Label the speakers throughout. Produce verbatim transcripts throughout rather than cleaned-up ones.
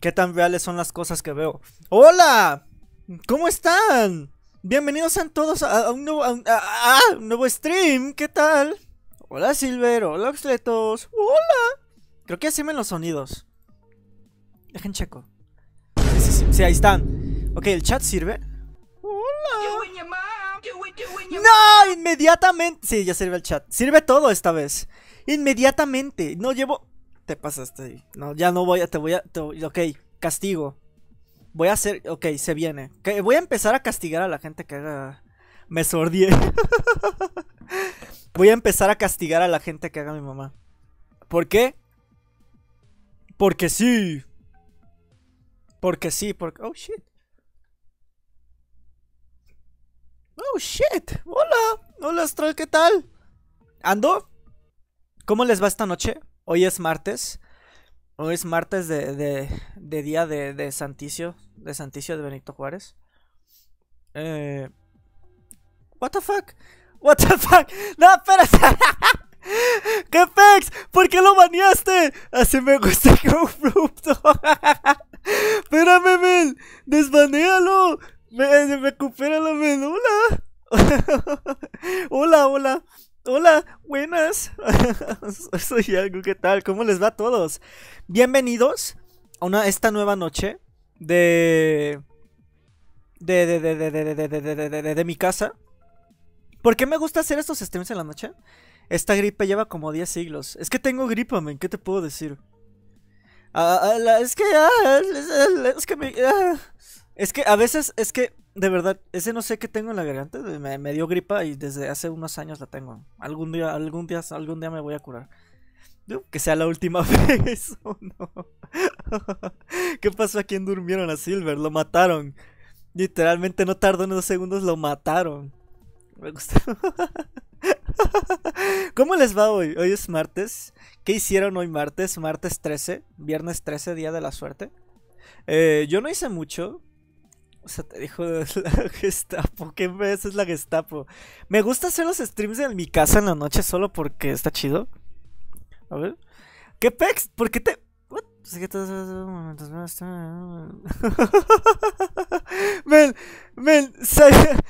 Speaker 1: ¿Qué tan reales son las cosas que veo? ¡Hola! ¿Cómo están? Bienvenidos sean todos a, a, un, nuevo, a, un, a, a un nuevo stream. ¿Qué tal? Hola Silver, hola Oxletos. ¡Hola! Creo que así me los sonidos. Dejen checo. Sí, sí, sí, sí, ahí están. Ok, ¿el chat sirve? ¡Hola! ¡No! Inmediatamente. Sí, ya sirve el chat. Sirve todo esta vez. Inmediatamente. No llevo... Te pasaste ahí. No, ya no voy a... Te voy a... Te, ok, castigo. Voy a hacer... Ok, se viene. Okay, voy a empezar a castigar a la gente que haga... Me sordié. Voy a empezar a castigar a la gente que haga mi mamá. ¿Por qué? Porque sí. Porque sí, porque... Oh, shit. Oh, shit. Hola. Hola, Astral, ¿qué tal? ¿Ando? ¿Cómo les va esta noche? Hoy es martes. Hoy es martes de, de, de día de, de Santicio. De Santicio de Benito Juárez. Eh... What the fuck? What the fuck? No, espérate. ¿Qué pex? ¿Por qué lo baneaste? Así me gusta que un fruto. Espérame, men. Desbanéalo. Me, recupéralo, men. Hola. Hola, hola. Hola, buenas. Soy algo, ¿qué tal? ¿Cómo les va a todos? Bienvenidos a una, esta nueva noche de de de de de de de de de de de de de mi casa. ¿Por qué me gusta hacer estos streams en la noche? Esta gripe lleva como diez siglos. Es que tengo gripa, men, ¿qué te puedo decir? Ah, ah, la- es que ah, es que me ah. Es que a veces es que de verdad, ese no sé qué tengo en la garganta, me, me dio gripa y desde hace unos años la tengo. Algún día, algún día, algún día me voy a curar. Digo, que sea la última vez o no. ¿Qué pasó a quien durmieron a Silver? Lo mataron. Literalmente no tardó en dos segundos, lo mataron. Me gusta. ¿Cómo les va hoy? Hoy es martes. ¿Qué hicieron hoy martes? Martes trece, viernes trece, día de la suerte. Eh, yo no hice mucho. O sea, te dijo la Gestapo. ¿Qué ves? Es la Gestapo. Me gusta hacer los streams en mi casa en la noche solo porque está chido. A ver. ¿Qué pex? ¿Por qué te.? What? Sé que todos esos momentos van a estar- Men, men, say...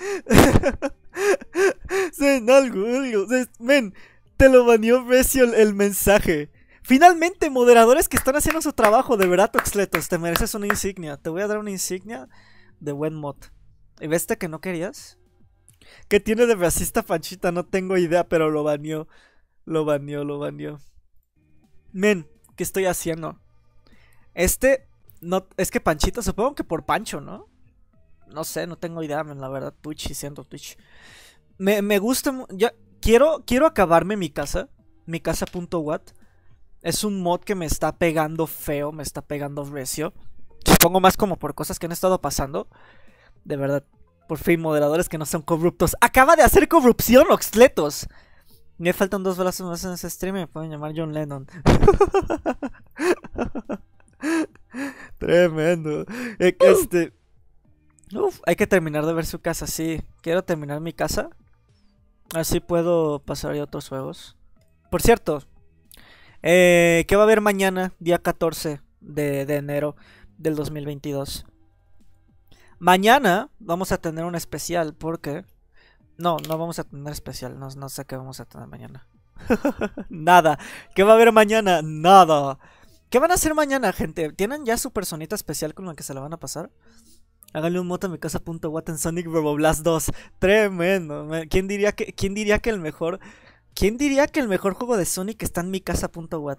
Speaker 1: Say algo, algo. Say- Men, te lo baneó Recio el, el mensaje. Finalmente, moderadores que están haciendo su trabajo, de verdad, Toxletos, te mereces una insignia. Te voy a dar una insignia de buen mod. ¿Y ves que no querías? ¿Qué tiene de racista Panchita? No tengo idea, pero lo baneó. Lo baneó, lo baneó. Men, ¿qué estoy haciendo? Este, no, es que Panchito, supongo que por Pancho, ¿no? No sé, no tengo idea, men, la verdad, Twitch y siendo Twitch. Me, me gusta, mu- ya, quiero, quiero acabarme mi casa, mi casa.wat. Es un mod que me está pegando feo, me está pegando recio. Supongo más como por cosas que han estado pasando. De verdad, por fin, moderadores que no son corruptos. ¡Acaba de hacer corrupción, Oxletos! Me faltan dos brazos más en ese stream. Me pueden llamar John Lennon. Tremendo. Eh, Este. Uf, hay que terminar de ver su casa. Sí, quiero terminar mi casa. Así puedo pasar a otros juegos. Por cierto, eh, ¿qué va a haber mañana, día catorce de, de enero del dos mil veintidós? Mañana vamos a tener un especial porque... No, no vamos a tener especial. No, no sé qué vamos a tener mañana. Nada. ¿Qué va a haber mañana? Nada. ¿Qué van a hacer mañana, gente? ¿Tienen ya su personita especial con la que se la van a pasar? Háganle un moto a mi casa.wat en Sonic Roboblast dos. Tremendo. man. ¿Quién diría que, quién diría que el mejor... ¿Quién diría que el mejor juego de Sonic está en mi casa.wat?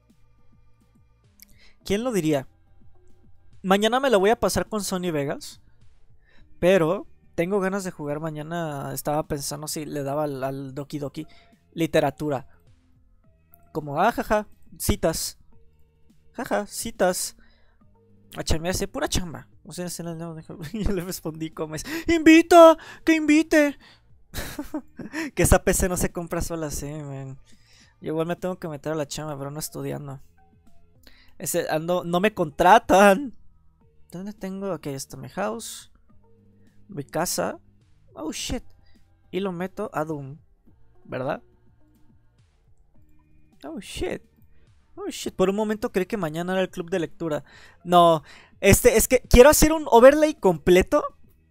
Speaker 1: ¿Quién lo diría? Mañana me lo voy a pasar con Sony Vegas. Pero tengo ganas de jugar mañana. Estaba pensando si le daba al, al Doki Doki literatura. Como, ah, jaja, citas. Jaja, citas. A chambearse, pura chamba. O sea, en el no, y yo le respondí como es. ¡Invita! ¡Que invite! Que esa P C no se compra sola, sí, man. Yo igual me tengo que meter a la chamba, pero no estudiando. Ese, ando, no me contratan. ¿Dónde tengo? Ok, está mi house. Mi casa. Oh shit. Y lo meto a Doom. ¿Verdad? Oh shit. Oh shit, por un momento creí que mañana era el club de lectura. No, este, es que quiero hacer un overlay completo.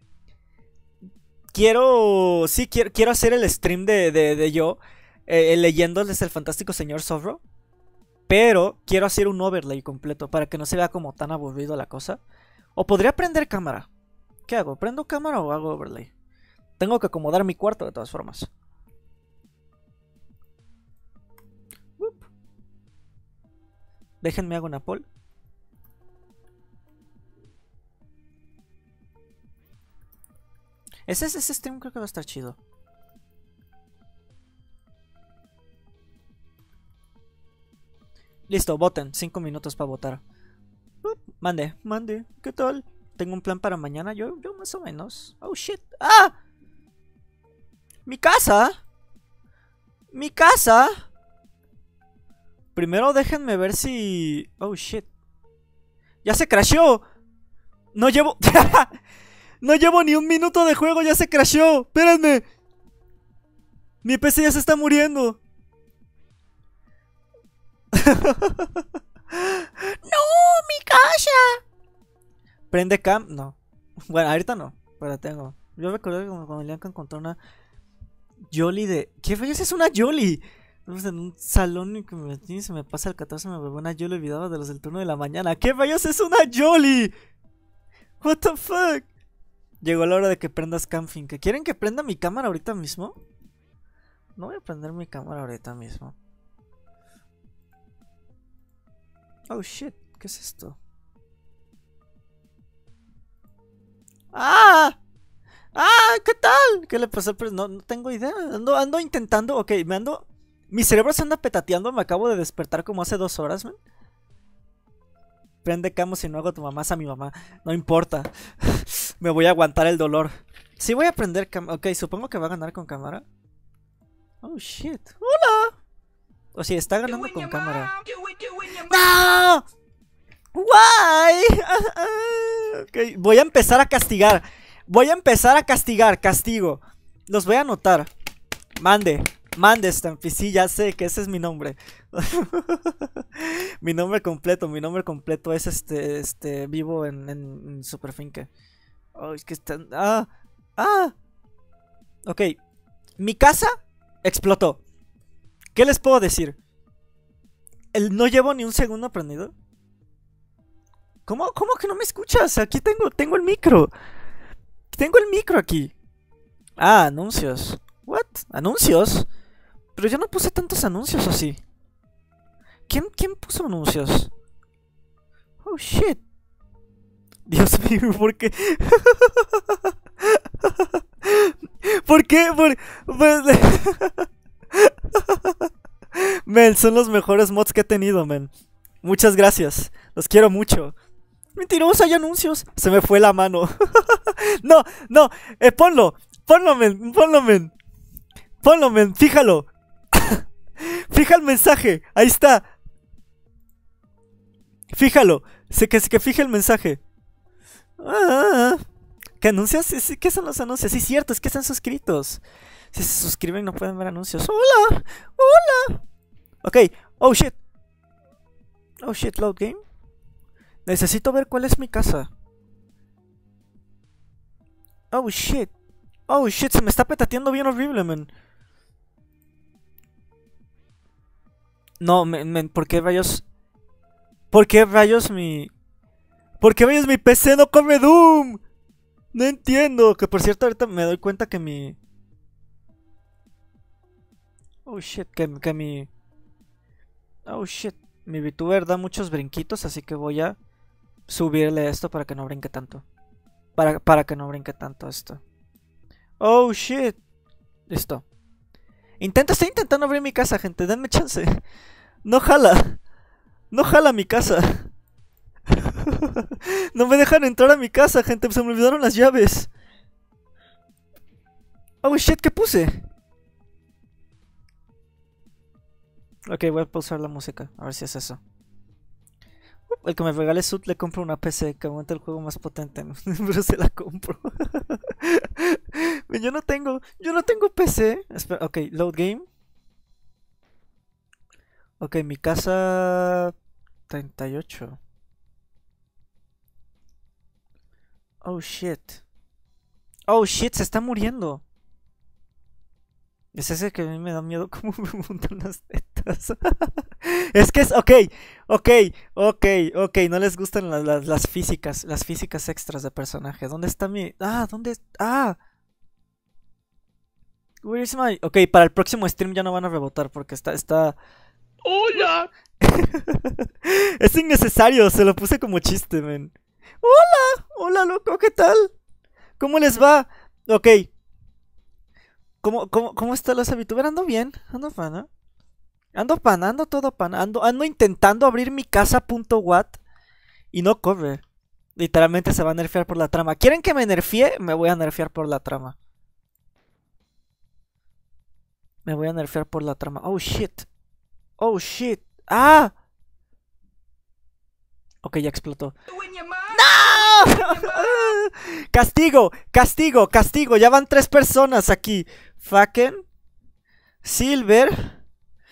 Speaker 1: Quiero, sí, quiero, quiero hacer el stream de, de, de yo eh, leyéndoles el fantástico señor Zorro. Pero quiero hacer un overlay completo para que no se vea como tan aburrido la cosa. O podría prender cámara. ¿Qué hago? ¿Prendo cámara o hago overlay? Tengo que acomodar mi cuarto de todas formas. Uop. Déjenme hago una poll. Ese, ese stream creo que va a estar chido. Listo, voten. Cinco minutos para votar. Uh, mande, mande. ¿Qué tal? Tengo un plan para mañana. Yo, yo más o menos. Oh, shit. ¡Ah! ¡Mi casa! ¡Mi casa! Primero déjenme ver si... Oh, shit. ¡Ya se crasheó! No llevo... No llevo ni un minuto de juego, ya se crasheó. Espérenme. Mi P C ya se está muriendo. ¡No! ¡Mi casa! ¿Prende cam? No. Bueno, ahorita no. Pero tengo. Yo recuerdo que cuando Lianca encontró una Jolly de... ¿Qué rayos es una Jolly? Estamos en un salón y que me metí y se me pasa el catorce. Me bebé una Jolly olvidada de los del turno de la mañana. ¿Qué rayos es una Jolly? What the fuck? Llegó la hora de que prendas Camping. ¿Que quieren que prenda mi cámara ahorita mismo? No voy a prender mi cámara ahorita mismo. Oh shit, ¿qué es esto? ¡Ah! ¡Ah! ¿Qué tal? ¿Qué le pasó? Pero no, no tengo idea. Ando, ando intentando. Ok, me ando. Mi cerebro se anda petateando. Me acabo de despertar como hace dos horas, man. Prende camo si no hago tu mamá a mi mamá. No importa. Me voy a aguantar el dolor. Sí voy a prender cámara. Ok, supongo que va a ganar con cámara. Oh shit. ¡Hola! O sea, está ganando con cámara. ¡No! ¡Why! Ok, voy a empezar a castigar. Voy a empezar a castigar. Castigo. Los voy a anotar. Mande. Mande, Stampy. Sí, ya sé que ese es mi nombre. Mi nombre completo. Mi nombre completo es este. Este. Vivo en, en, en Superfinque. Oh, es que están. Ah. Ah. Ok. Mi casa explotó. ¿Qué les puedo decir? El, no llevo ni un segundo prendido. ¿Cómo, ¿Cómo que no me escuchas? Aquí tengo, tengo el micro. Tengo el micro aquí. Ah, anuncios. ¿What? ¿Anuncios? Pero yo no puse tantos anuncios así. ¿Quién, ¿Quién puso anuncios? Oh shit. Dios mío, ¿por qué? ¿Por qué? ¿Por... Men, son los mejores mods que he tenido, men. Muchas gracias. Los quiero mucho. Mentiroso, hay anuncios. Se me fue la mano. No, no. Eh, ponlo. Ponlo, men. Ponlo, men. Ponlo, men. Fíjalo. Fija el mensaje. Ahí está. Fíjalo. Sé que, que fije el mensaje. Ah, ¿qué anuncios? Sí, ¿qué son los anuncios? Sí, es cierto, es que están suscritos. Si se suscriben no pueden ver anuncios. ¡Hola! ¡Hola! Ok. Oh, shit. Oh, shit, load game. Necesito ver cuál es mi casa. Oh, shit. Oh, shit, se me está petateando bien horrible, man. No, men, men, ¿por qué rayos? ¿Por qué rayos mi... ¿Por qué rayos mi P C no corre Doom? No entiendo. Que por cierto, ahorita me doy cuenta que mi... Oh shit, que, que mi... Oh shit, mi VTuber da muchos brinquitos, así que voy a subirle esto para que no brinque tanto. Para, para que no brinque tanto esto. Oh shit. Listo. Intento, estoy intentando abrir mi casa, gente, denme chance. No jala. No jala mi casa. No me dejan entrar a mi casa, gente, se me olvidaron las llaves. Oh shit, ¿qué puse? Ok, voy a pausar la música, a ver si es eso. El que me regale Sud le compro una P C que aguante el juego más potente, ¿no? Pero se la compro. Yo no tengo, yo no tengo P C. Espera, ok, load game. Ok, mi casa... treinta y ocho. Oh, shit. Oh, shit, se está muriendo. Es ese que a mí me da miedo como me montan las tetas. Es que es... Ok, ok, ok, ok. No les gustan las, las, las físicas, las físicas extras de personaje. ¿Dónde está mi...? Ah, ¿dónde? Ah. Where is my... Ok, para el próximo stream ya no van a rebotar porque está... está...
Speaker 2: ¡Hola!
Speaker 1: Es innecesario, se lo puse como chiste, men. Hola, hola, loco, ¿qué tal? ¿Cómo les va? Ok. ¿Cómo, cómo, cómo están los VTuber? Ando bien, ando pana. Ando pana, ando todo pana. Ando, ando intentando abrir mi casa.wat y no corre. Literalmente se va a nerfear por la trama. ¿Quieren que me nerfee? Me voy a nerfear por la trama. Me voy a nerfear por la trama. Oh shit. Oh shit. ¡Ah! Ok, ya explotó. ¡No! Castigo, castigo, castigo. Ya van tres personas aquí. Fucking Silver.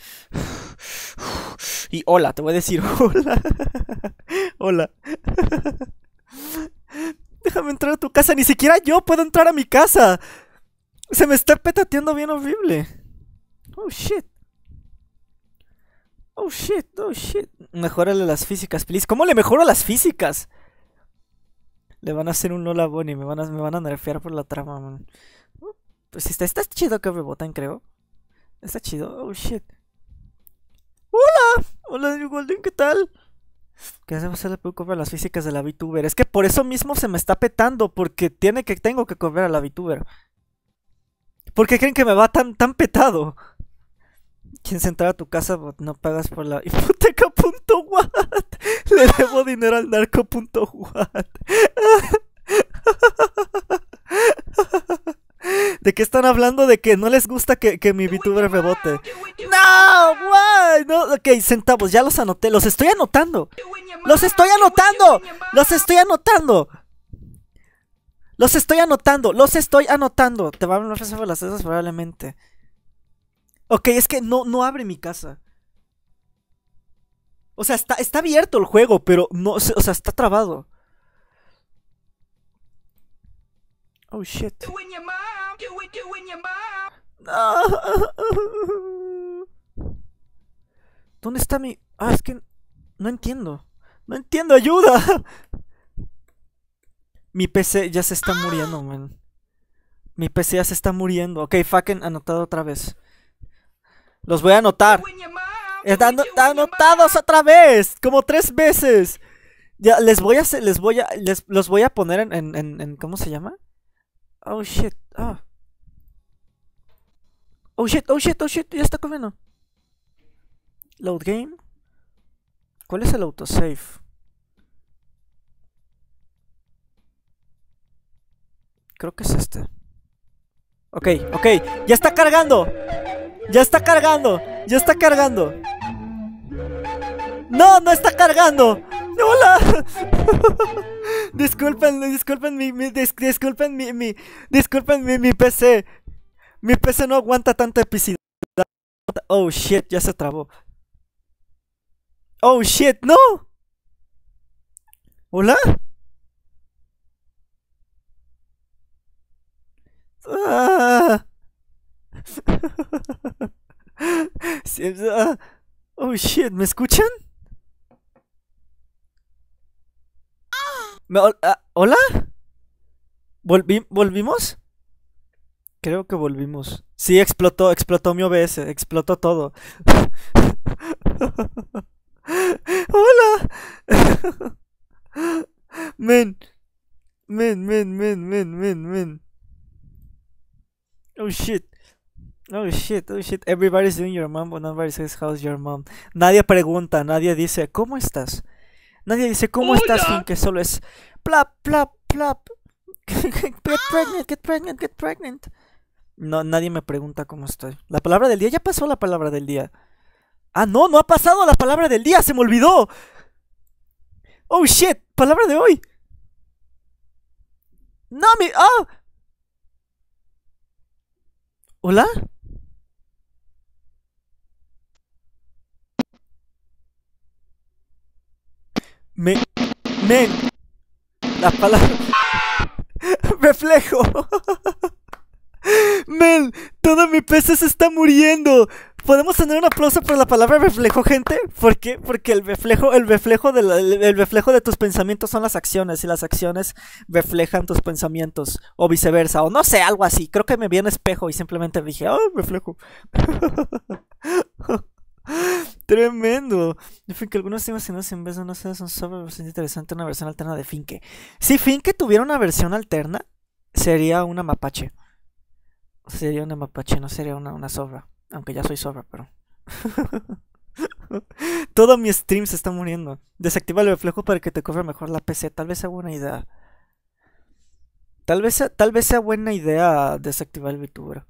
Speaker 1: Y hola, te voy a decir hola. Hola. Déjame entrar a tu casa. Ni siquiera yo puedo entrar a mi casa. Se me está petateando bien horrible. Oh shit. Oh shit, oh shit. Mejórale las físicas, please. ¿Cómo le mejoro las físicas? Le van a hacer un Lola Bunny. Me van a, me van a nerfear por la trama, man. Pues está, está chido que rebotan, creo. Está chido. Oh shit. Hola, hola, Golden, ¿qué tal? ¿Qué se le puede cobrar las físicas de la VTuber? Es que por eso mismo se me está petando. Porque tiene que, tengo que cobrar a la VTuber. ¿Por qué creen que me va tan, tan petado? ¿Quieres entrar a tu casa? No pagas por la hipoteca.wat. Le debo dinero al narco.wat. ¿De qué están hablando? De que no les gusta que, que mi VTuber rebote. No, guay, no, ok, centavos, ya los anoté, los estoy anotando. Los estoy anotando. Los estoy anotando. Los estoy anotando, los estoy anotando. Te van a resolver las cosas probablemente. Ok, es que no, no abre mi casa. O sea, está, está abierto el juego, pero no, o sea, está trabado. Oh shit. ¿Dónde está mi...? Ah, es que... No entiendo. No entiendo, ayuda. Mi P C ya se está muriendo, man. Mi P C ya se está muriendo. Ok, fucking anotado otra vez. Los voy a anotar. Están anotados otra vez. Como tres veces. Ya, les voy a hacer, les voy a, les, los voy a poner en, en, en, en ¿cómo se llama? Oh shit, ah. Oh shit, oh shit, oh shit, ya está comiendo. Load game. ¿Cuál es el autosave? Creo que es este. Ok, ok, ya está cargando. Ya está cargando, ya está cargando. No, no está cargando. ¡Hola! Disculpen, disculpen mi, mi dis, disculpen mi, mi, disculpen mi, mi P C. Mi P C no aguanta tanta epicidad. Oh shit, ya se trabó. Oh shit, no. ¿Hola? Ah. Sí, ah. Oh shit, ¿me escuchan? ¿Me, ah, ¿Hola? ¿Volvi, ¿Volvimos? Creo que volvimos. Sí, explotó, explotó mi O B S, explotó todo. Hola. Men. Men, men, men, men, men, men. Oh shit. Oh shit, oh shit. Everybody's doing your mom, but nobody says how's your mom. Nadie pregunta, nadie dice, ¿cómo estás? Nadie dice, ¿cómo
Speaker 2: Hola.
Speaker 1: estás, Fin? Que solo es plap, plap, plap. Get pregnant, get pregnant, get pregnant. No, nadie me pregunta cómo estoy. La palabra del día, ya pasó la palabra del día. Ah, no, no ha pasado la palabra del día, se me olvidó. Oh shit, palabra de hoy. No, mi... Oh. ¿Hola? Men, la palabra... reflejo. Men, todo mi P C se está muriendo. ¿Podemos tener un aplauso por la palabra reflejo, gente? ¿Por qué? Porque el reflejo, el reflejo de la, el, el reflejo de tus pensamientos son las acciones, y las acciones reflejan tus pensamientos, o viceversa, o no sé, algo así. Creo que me vi en espejo y simplemente dije, oh, reflejo. Tremendo. En fin, que algunos temas, si no, si en vez de no ser un software bastante interesante, una versión alterna de Finke. Si Finke tuviera una versión alterna, sería una mapache. Sería una mapache, no sería una, una sobra. Aunque ya soy sobra, pero... todo mi stream se está muriendo. Desactiva el reflejo para que te corra mejor la P C. Tal vez sea buena idea. Tal vez sea, tal vez sea buena idea desactivar el VTuber.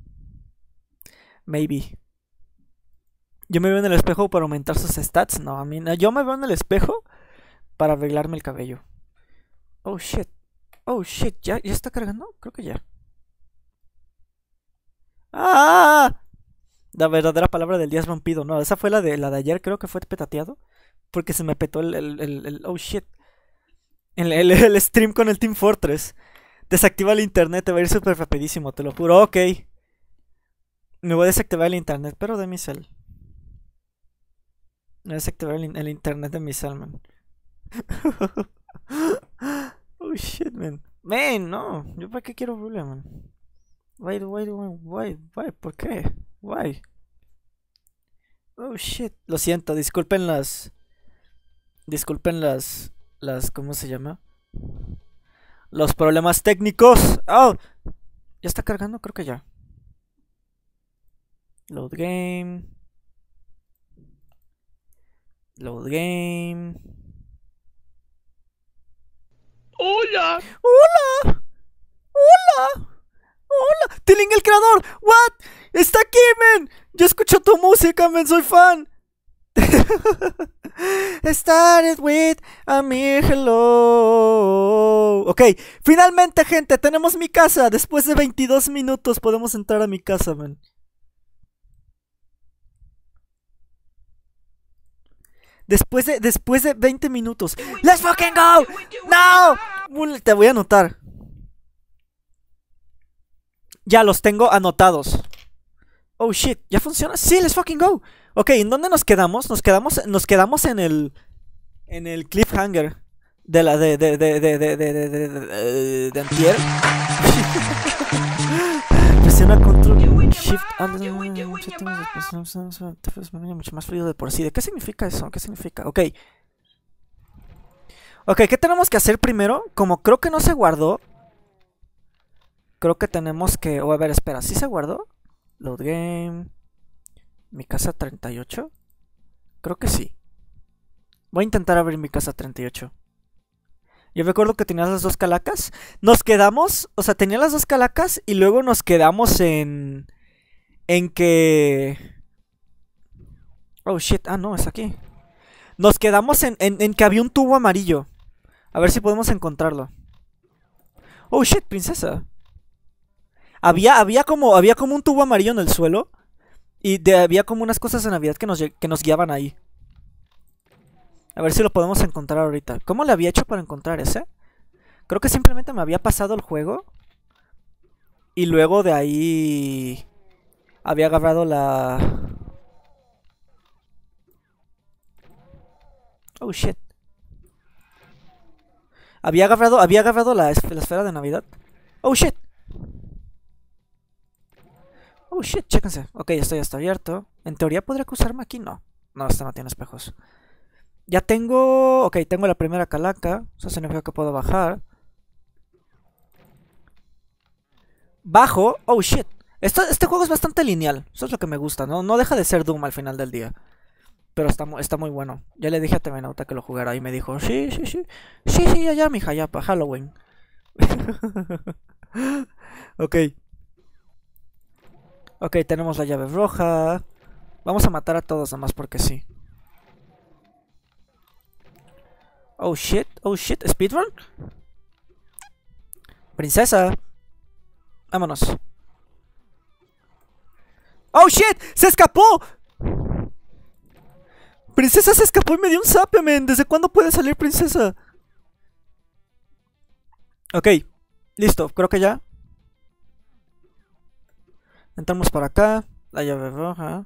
Speaker 1: Maybe. Yo me veo en el espejo para aumentar sus stats. No, a mí no. Yo me veo en el espejo para arreglarme el cabello. Oh shit. Oh shit. ¿Ya, ya está cargando? Creo que ya. ¡Ah! La verdadera palabra del día es rompido. No, esa fue la de la de ayer. Creo que fue petateado. Porque se me petó el... el, el, el oh shit. El, el, el stream con el Team Fortress. Desactiva el internet. Te va a ir súper rapidísimo. Te lo juro. Ok. Me voy a desactivar el internet. Pero de mi cel. Me voy a desactivar el, el internet de mi cel, man. Oh shit, man. Man, no. ¿Yo para qué quiero ruler, man? Why, why, why, why, why, ¿por qué? Why? Oh shit. Lo siento, disculpen las... Disculpen las... Las... ¿Cómo se llama? Los problemas técnicos. Oh. ¿Ya está cargando? Creo que ya. Load game. Load game.
Speaker 2: ¡Hola!
Speaker 1: ¡Hola! ¡Hola! ¡Hola! ¡Tiling el creador! ¿What? ¡Está aquí, men! Yo escucho tu música, men, soy fan. Started with a mere hello. Ok, finalmente, gente, tenemos mi casa. Después de veintidós minutos podemos entrar a mi casa, man. Después de, después de veinte minutos. ¡Let's fucking go! ¡No! Te voy a anotar. Ya los tengo anotados. Oh shit, ¿ya funciona? Sí, let's fucking go. Ok, ¿en dónde nos quedamos? Nos quedamos, nos quedamos en el... En el cliffhanger de la de de de de de de de de, de, de antier. Presiona control shift mucho más fluido de por sí. ¿De qué significa eso? ¿Qué significa? Ok. Ok, ¿qué tenemos que hacer primero? Como creo que no se guardó, creo que tenemos que... Oh, a ver, espera, ¿sí se guardó? Load game. Mi casa treinta y ocho. Creo que sí. Voy a intentar abrir mi casa treinta y ocho. Yo recuerdo que tenías las dos calacas. Nos quedamos, o sea, tenía las dos calacas y luego nos quedamos en... En que... Oh shit, ah no, es aquí. Nos quedamos en, en, en que había un tubo amarillo. A ver si podemos encontrarlo. Oh shit, princesa. Había, había como, había como un tubo amarillo en el suelo. Y de, había como unas cosas de Navidad que nos, que nos guiaban ahí. A ver si lo podemos encontrar ahorita. ¿Cómo le había hecho para encontrar ese? Creo que simplemente me había pasado el juego. Y luego de ahí... Había agarrado la... Oh shit. Había agarrado, había agarrado la, la esfera de Navidad. Oh shit. Oh shit, chéquense. Ok, esto ya está abierto. En teoría podría cruzarme aquí, no. No, esto no tiene espejos. Ya tengo... Ok, tengo la primera calaca. Eso significa que puedo bajar. Bajo. Oh shit. Esto, este juego es bastante lineal. Eso es lo que me gusta, ¿no? No deja de ser Doom al final del día. Pero está, está muy bueno. Ya le dije a Temenauta que lo jugara y me dijo, sí, sí, sí. Sí, sí, ya, ya, mija, ya, para Halloween. Ok. Ok, tenemos la llave roja. Vamos a matar a todos nada más porque sí. Oh shit, oh shit, speedrun. Princesa. Vámonos. Oh shit, se escapó. Princesa se escapó y me dio un zape, men. ¿Desde cuándo puede salir princesa? Ok, listo, creo que ya. Entramos para acá. La llave roja.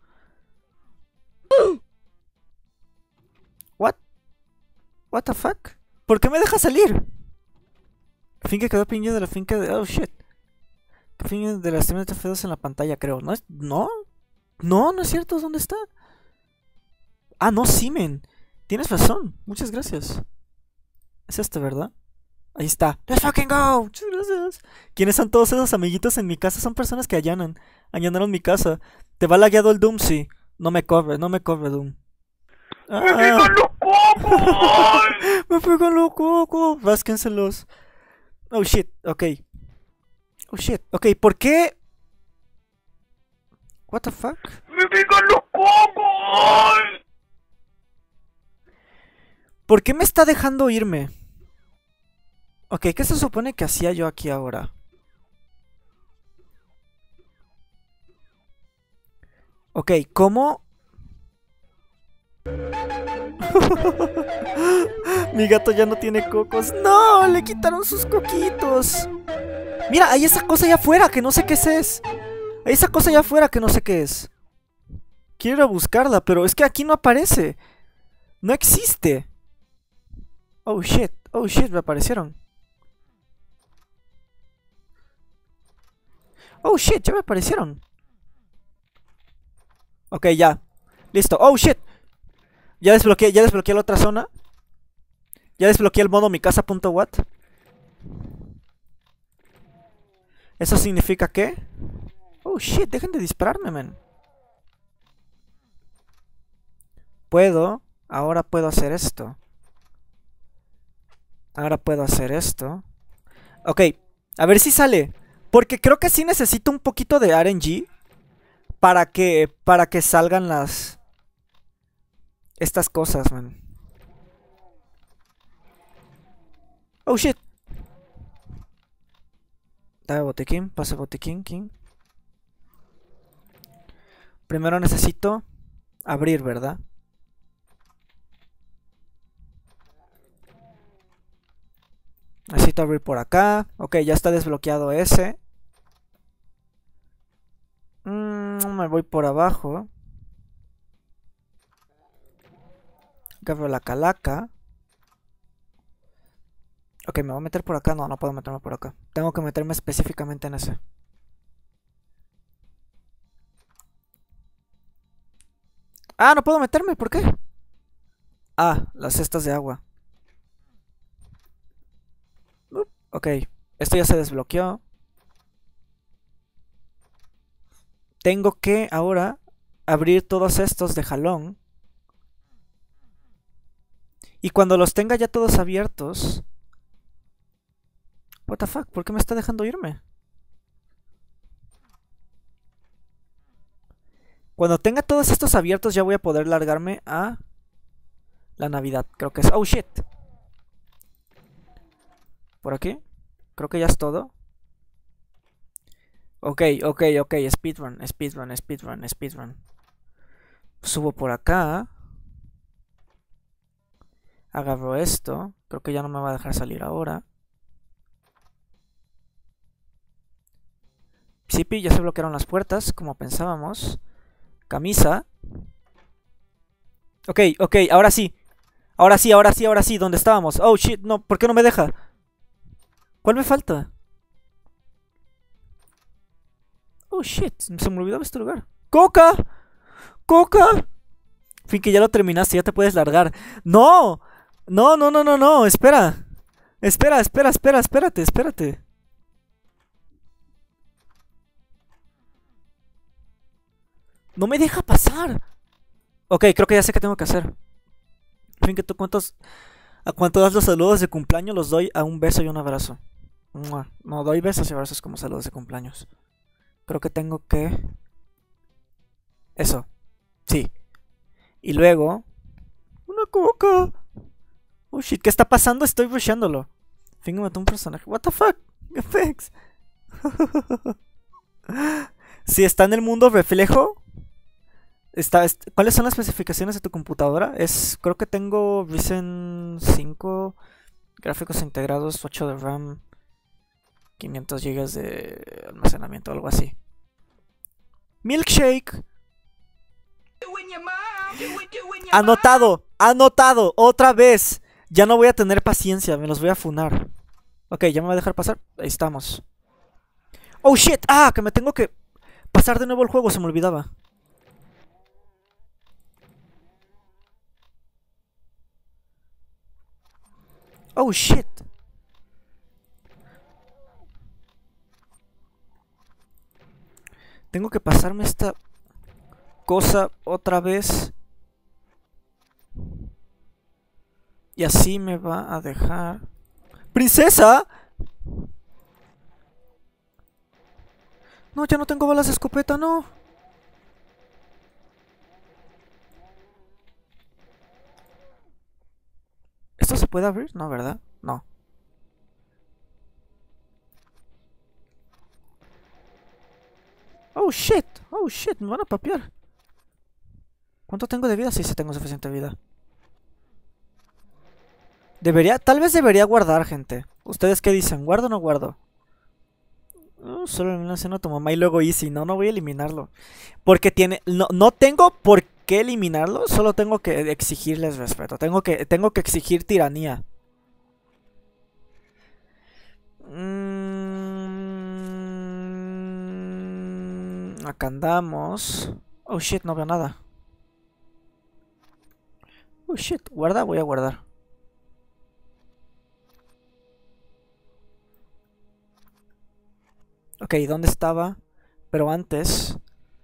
Speaker 1: What? What the fuck? ¿Por qué me deja salir? Finca quedó pinguido de la finca de... Oh shit. Finca de las tremendas feos en la pantalla, creo. ¿No es? ¿No? No, no es cierto. ¿Dónde está? Ah, no, Simen. Tienes razón. Muchas gracias. Es este, ¿verdad? Ahí está. Let's fucking go. Muchas gracias. ¿Quiénes son todos esos amiguitos en mi casa? Son personas que allanan. Allanaron mi casa. ¿Te va lagueado el Doom? Sí. No me corre, no me corre Doom.
Speaker 2: ¡Me pican los cocos!
Speaker 1: Me pegan los cocos. Rásquenselos. Oh shit, ok. Oh shit, ok, ¿por qué? What the fuck?
Speaker 2: ¡Me pican los cocos!
Speaker 1: ¿Por qué me está dejando irme? Ok, ¿qué se supone que hacía yo aquí ahora? Ok, ¿cómo? Mi gato ya no tiene cocos. ¡No! Le quitaron sus coquitos. Mira, hay esa cosa allá afuera que no sé qué es. Hay esa cosa allá afuera que no sé qué es. Quiero ir a buscarla, pero es que aquí no aparece. No existe. Oh shit, oh shit, me aparecieron. Oh shit, ya me aparecieron. Ok, ya. Listo. Oh shit. Ya desbloqueé, ya desbloqueé la otra zona. Ya desbloqueé el modo mi casa.wat. ¿Eso significa qué? Oh shit, dejen de dispararme, man. Puedo. Ahora puedo hacer esto. Ahora puedo hacer esto. Ok, a ver si sale. Porque creo que sí necesito un poquito de R N G. Para que, para que salgan las... Estas cosas, man. Oh shit. Dame botiquín, pase botiquín, king. Primero necesito abrir, ¿verdad? Necesito abrir por acá. Ok, ya está desbloqueado ese. Mm, me voy por abajo. Abro la calaca. Ok, me voy a meter por acá. No, no puedo meterme por acá. Tengo que meterme específicamente en ese. Ah, no puedo meterme. ¿Por qué? Ah, las cestas de agua. Uh, ok, esto ya se desbloqueó. Tengo que ahora abrir todos estos de jalón. Y cuando los tenga ya todos abiertos... What the fuck, ¿por qué me está dejando irme? Cuando tenga todos estos abiertos ya voy a poder largarme a... La Navidad, creo que es... Oh shit. ¿Por aquí? Creo que ya es todo. Ok, ok, ok, speedrun, speedrun, speedrun, speedrun. Subo por acá. Agarro esto. Creo que ya no me va a dejar salir ahora. Zippy, ya se bloquearon las puertas, como pensábamos. Camisa. Ok, ok, ahora sí. Ahora sí, ahora sí, ahora sí, ¿dónde estábamos? Oh shit, no, ¿por qué no me deja? ¿Cuál me falta? Oh shit, se me olvidó este lugar. ¡Coca! ¡Coca! Fin que ya lo terminaste, ya te puedes largar. ¡No! No, no, no, no, no, espera. Espera, espera, espera, espérate, espérate. No me deja pasar. Ok, creo que ya sé qué tengo que hacer. Fin que tú cuántos... A cuánto das los saludos de cumpleaños los doy a un beso y un abrazo. No, doy besos y abrazos como saludos de cumpleaños. Creo que tengo que... Eso. Sí. Y luego... Una coca. Oh shit, ¿qué está pasando? Estoy rushándolo. Fin que mató un personaje. What the fuck? Effects. Si está en el mundo reflejo... Está, est ¿Cuáles son las especificaciones de tu computadora? Es, creo que tengo Ryzen cinco Gráficos integrados, ocho de RAM, quinientos gigas de almacenamiento, algo así. Milkshake. Anotado, anotado, otra vez. Ya no voy a tener paciencia, me los voy a funar. Ok, ya me va a dejar pasar. Ahí estamos. Oh shit, ah, que me tengo que pasar de nuevo el juego, se me olvidaba. Oh shit. Tengo que pasarme esta cosa otra vez. Y así me va a dejar. ¡Princesa! No, ya no tengo balas de escopeta, no. ¿Esto se puede abrir? No, ¿verdad? No. Oh shit, oh shit, me van a papear. ¿Cuánto tengo de vida? Sí, sí tengo suficiente vida. Debería, tal vez debería guardar, gente. ¿Ustedes qué dicen? ¿Guardo o no guardo? Uh, solo eliminación a tu mamá y luego easy. No, no voy a eliminarlo. Porque tiene, no, no tengo por qué eliminarlo. Solo tengo que exigirles respeto. Tengo que, tengo que exigir tiranía. Mm, acá andamos. Oh shit, no veo nada. Oh shit, guarda, voy a guardar. Ok, ¿dónde estaba? Pero antes...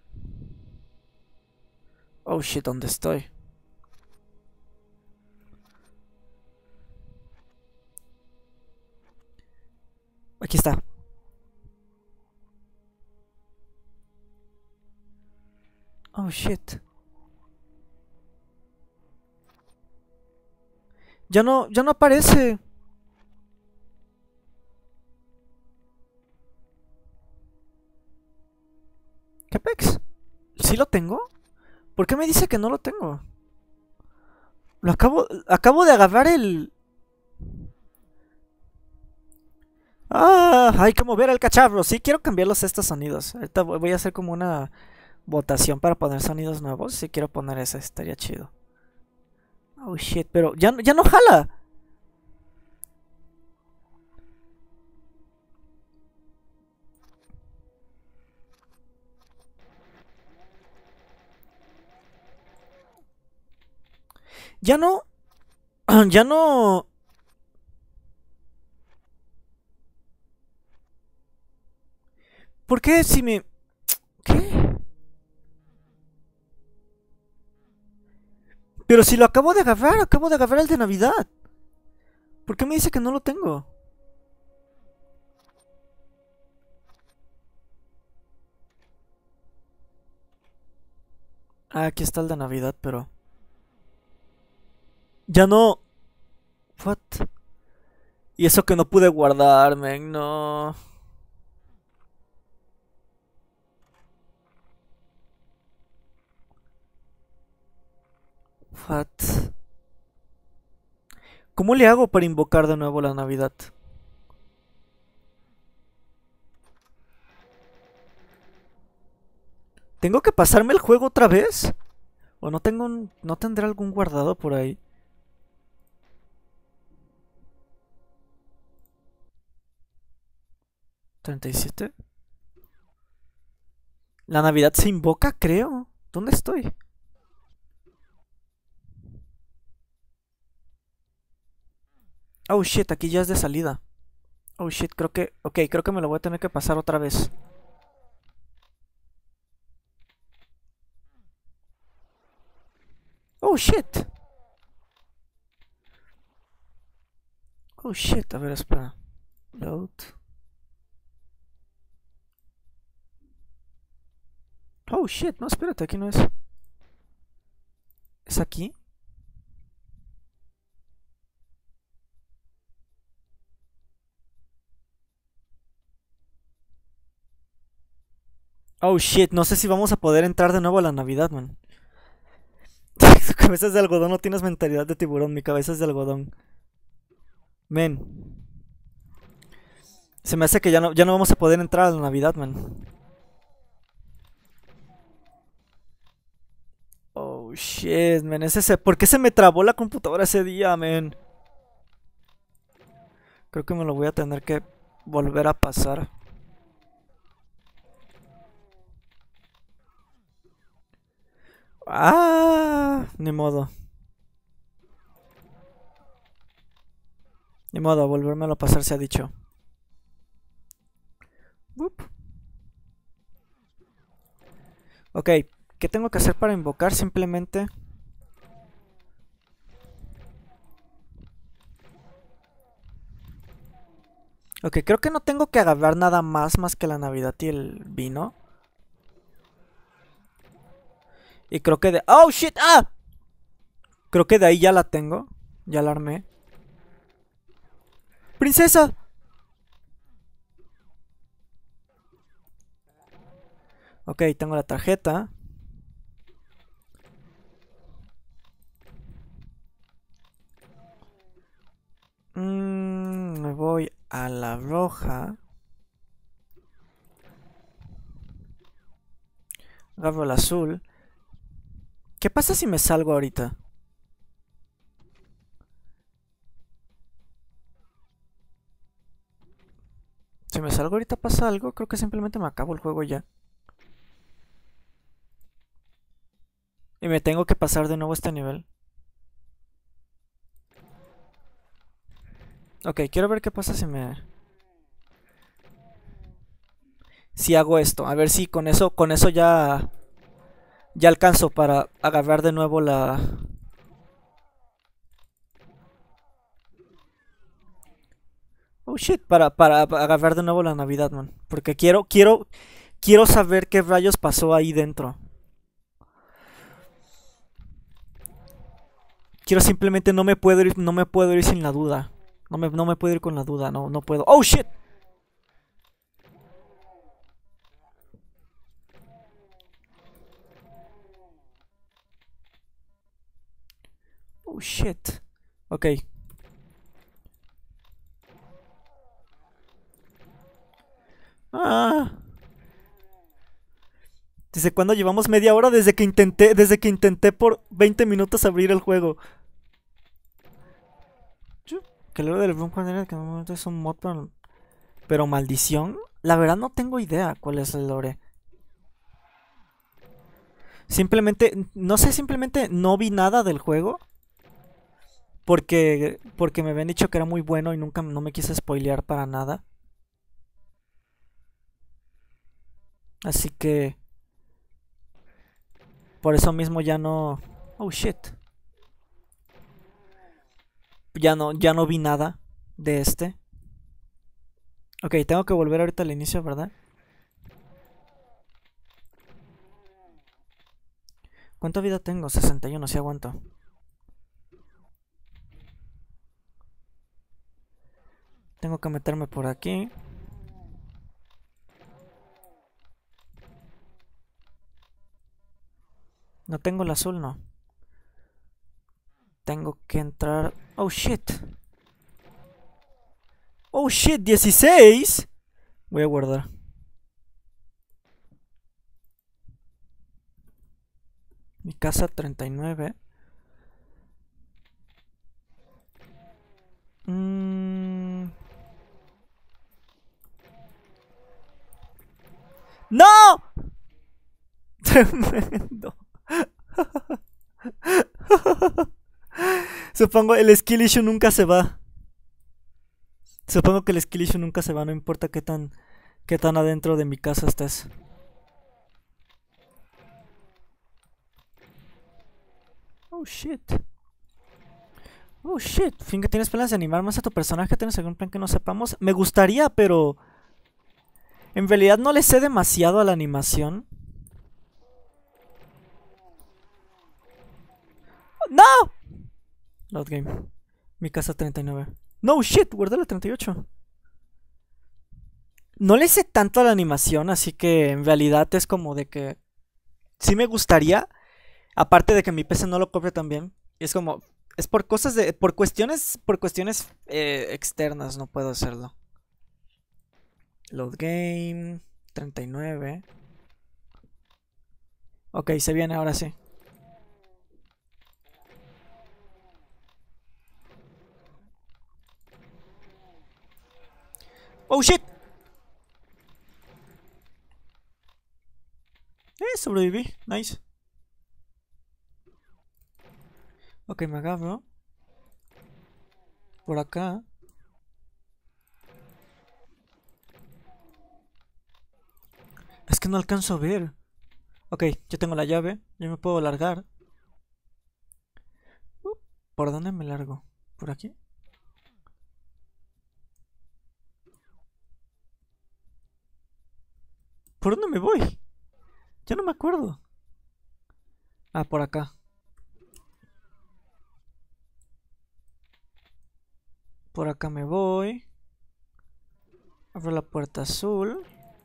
Speaker 1: Oh shit, ¿dónde estoy? Aquí está. Oh shit. Ya no, ya no aparece. ¿Qué pex? ¿Sí lo tengo? ¿Por qué me dice que no lo tengo? Lo acabo, acabo de agarrar el... Ah, hay que mover el cacharro. Sí, quiero cambiarlos estos sonidos. Ahorita voy a hacer como una votación para poner sonidos nuevos. Si quiero poner ese, estaría chido. Oh shit, pero ya, ya no jala. Ya no... Ya no... ¿Por qué si me... ¿Qué? Pero si lo acabo de agarrar, acabo de agarrar el de Navidad. ¿Por qué me dice que no lo tengo? Ah, aquí está el de Navidad, pero... Ya no... What? Y eso que no pude guardarme, no... What? ¿Cómo le hago para invocar de nuevo la Navidad? ¿Tengo que pasarme el juego otra vez? ¿O no tengo un... no tendré algún guardado por ahí? ¿treinta y siete? La Navidad se invoca, creo. ¿Dónde estoy? Oh shit, aquí ya es de salida. Oh shit, creo que... Ok, creo que me lo voy a tener que pasar otra vez. Oh shit. Oh shit, a ver, espera. Load. Oh shit, no, espérate, aquí no es. ¿Es aquí? Oh shit, no sé si vamos a poder entrar de nuevo a la Navidad, man. Tu cabeza es de algodón, no tienes mentalidad de tiburón, mi cabeza es de algodón. Men. Se me hace que ya no, ya no vamos a poder entrar a la Navidad, man. Oh, shit, man. Es ese. ¿Por qué se me trabó la computadora ese día, man? Creo que me lo voy a tener que volver a pasar. Ah, ni modo. Ni modo, volvérmelo a pasar se ha dicho. Boop. Ok, ¿qué tengo que hacer para invocar? Simplemente... Ok, creo que no tengo que agarrar nada más más que la Navidad y el vino. Y creo que de... ¡Oh, shit! ¡Ah! Creo que de ahí ya la tengo. Ya la armé. ¡Princesa! Ok, tengo la tarjeta. Mm, me voy a la roja. Agarro el azul. ¿Qué pasa si me salgo ahorita? Si me salgo ahorita pasa algo, creo que simplemente me acabo el juego ya. Y me tengo que pasar de nuevo este nivel. Ok, quiero ver qué pasa si me... Si hago esto. A ver si con eso, con eso ya... Ya alcanzo para agarrar de nuevo la... Oh shit, para, para agarrar de nuevo la Navidad, man. Porque quiero, quiero, quiero saber qué rayos pasó ahí dentro. Quiero simplemente no me puedo ir, no me puedo ir sin la duda. No me, no me puedo ir con la duda, no, no puedo. Oh shit. Oh shit. Ok. Ah. ¿Desde cuándo llevamos media hora? Desde que intenté, desde que intenté por veinte minutos abrir el juego. Que luego del Room Container que normalmente es un mod pero, pero maldición. La verdad no tengo idea cuál es el lore. Simplemente, no sé, simplemente no vi nada del juego. Porque, porque me habían dicho que era muy bueno y nunca no me quise spoilear para nada. Así que... Por eso mismo ya no... Oh shit. Ya no, ya no vi nada de este. Ok, tengo que volver ahorita al inicio, ¿verdad? ¿Cuánta vida tengo? sesenta y uno, si aguanto. Tengo que meterme por aquí. No tengo el azul, no. Tengo que entrar... Oh shit. Oh shit, dieciséis. Voy a guardar. Mi casa treinta y nueve. Mm. ¡No! Tremendo. Supongo el skill issue nunca se va. Supongo que el skill issue nunca se va, no importa qué tan, qué tan adentro de mi casa estés. Oh shit. Oh shit. Fin, que tienes planes de animar más a tu personaje. ¿Tienes algún plan que no sepamos? Me gustaría, pero... En realidad no le sé demasiado a la animación. ¡No! Load game. Mi casa treinta y nueve. No shit, guardé la treinta y ocho. No le sé tanto a la animación, así que en realidad es como de que... Sí me gustaría. Aparte de que mi P C no lo corre tan bien. Es como... Es por cosas de... Por cuestiones... Por cuestiones eh, externas no puedo hacerlo. Load game... treinta y nueve. Ok, se viene ahora sí. ¡Oh, shit! Eh, sobreviví. Nice. Ok, me agarro. Por acá. Es que no alcanzo a ver. Ok, yo tengo la llave. Yo me puedo largar. Uh, ¿Por dónde me largo? ¿Por aquí? ¿Por dónde me voy? Ya no me acuerdo. Ah, por acá. Por acá me voy. Abro la puerta azul.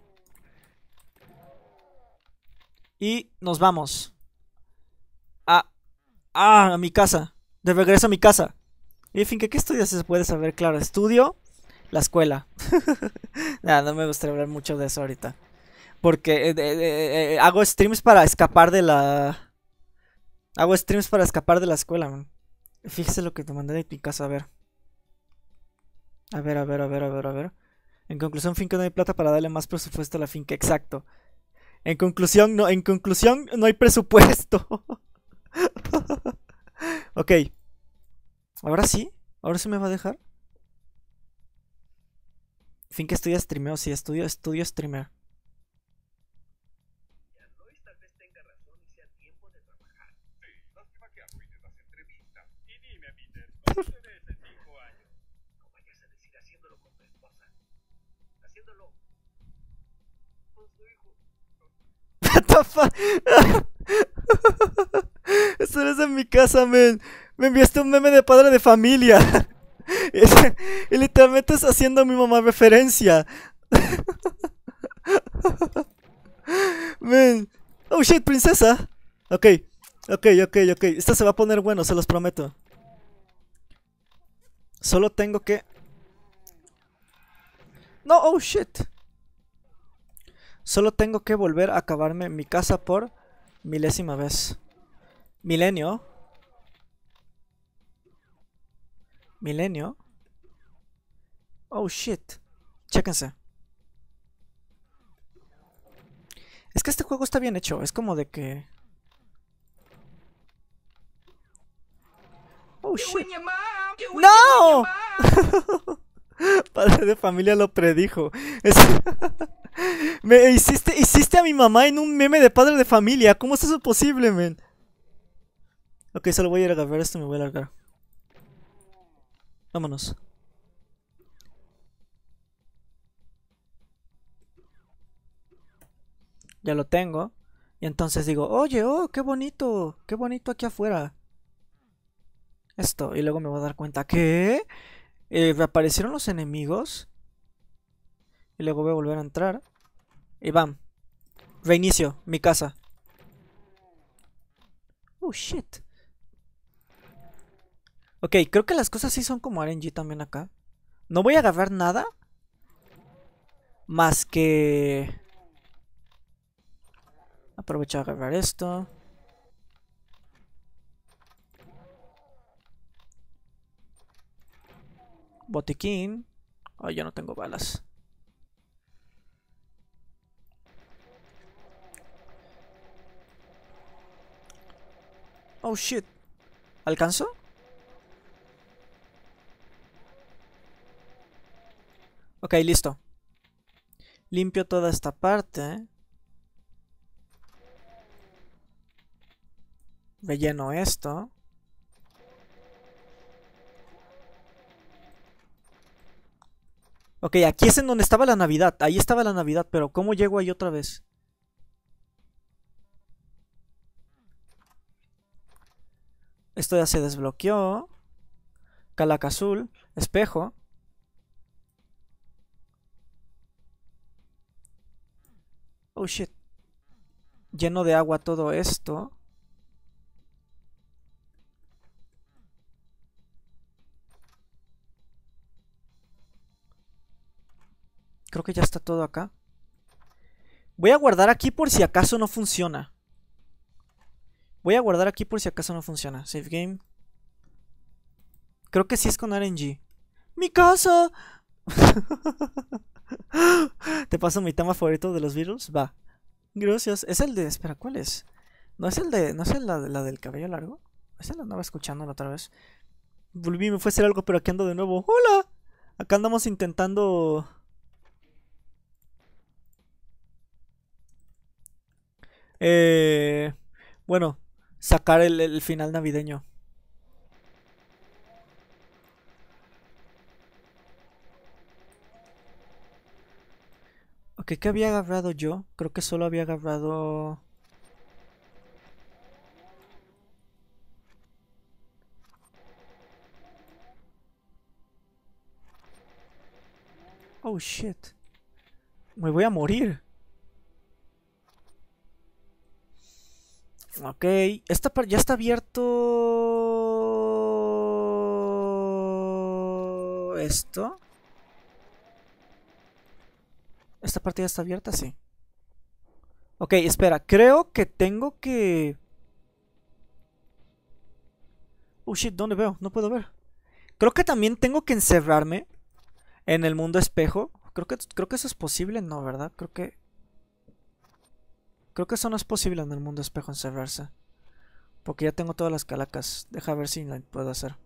Speaker 1: Y nos vamos. A... Ah, a mi casa. De regreso a mi casa. Y en fin, ¿qué, qué estudias? Se puede saber, claro. Estudio la escuela. Nah, no me gustaría hablar mucho de eso ahorita. Porque eh, eh, eh, hago streams para escapar de la... Hago streams para escapar de la escuela, man. Fíjese lo que te mandé de mi casa, a ver. A ver, a ver, a ver, a ver, a ver. En conclusión, finca no hay plata para darle más presupuesto a la finca, exacto. En conclusión, no, en conclusión, no hay presupuesto. Ok. Ahora sí, ahora sí me va a dejar. Finca estudia streameo, sí, estudio, estudio streamer. What the fuck? Esto no es en mi casa, men. Me enviaste un meme de padre de familia. Y literalmente estás haciendo a mi mamá referencia. Men. Oh shit, princesa. Ok, ok, ok, ok. Esto se va a poner bueno, se los prometo. Solo tengo que... No, oh shit. Solo tengo que volver a acabarme mi casa por milésima vez. Milenio. Milenio. Oh shit. Chéquense. Es que este juego está bien hecho. Es como de que... Oh shit. ¡No! Padre de familia lo predijo. Es... Me hiciste, hiciste a mi mamá en un meme de padre de familia. ¿Cómo es eso posible, men? Ok, solo voy a ir a agarrar esto y me voy a largar. Vámonos. Ya lo tengo. Y entonces digo, oye, oh, qué bonito. Qué bonito aquí afuera. Esto. Y luego me voy a dar cuenta que... Eh, reaparecieron los enemigos. Y luego voy a volver a entrar. Y bam. Reinicio mi casa. Oh shit. Ok, creo que las cosas sí son como R N G también acá. No voy a agarrar nada. Más que... Aprovecho a agarrar esto. Botiquín. Oh, ya no tengo balas. Oh shit. ¿Alcanzó? Ok, listo. Limpio toda esta parte. Relleno esto. Ok, aquí es en donde estaba la Navidad. Ahí estaba la Navidad, pero ¿cómo llego ahí otra vez? Esto ya se desbloqueó. Calaca azul. Espejo. Oh shit. Lleno de agua todo esto. Creo que ya está todo acá. Voy a guardar aquí por si acaso no funciona. Voy a guardar aquí por si acaso no funciona. Save game. Creo que sí es con R N G. ¡Mi casa! ¿Te paso mi tema favorito de los Beatles? Va. Gracias. Es el de... Espera, ¿cuál es? ¿No es el de... ¿No es el la, la del cabello largo? Esa la andaba escuchando la otra vez. Volví, me fue a hacer algo, pero aquí ando de nuevo. ¡Hola! Acá andamos intentando... Eh... Bueno, sacar el, el final navideño. Ok, ¿qué había agarrado yo? Creo que solo había agarrado... Oh, shit. Me voy a morir. Ok, esta parte ya está abierto... ¿Esto? ¿Esta parte ya está abierta? Sí. Ok, espera, creo que tengo que... Oh shit, ¿dónde veo? No puedo ver. Creo que también tengo que encerrarme en el mundo espejo. Creo que, creo que eso es posible, no, ¿verdad? Creo que... Creo que eso no es posible en el mundo espejo, encerrarse. Porque ya tengo todas las calacas. Deja ver si lo puedo hacer.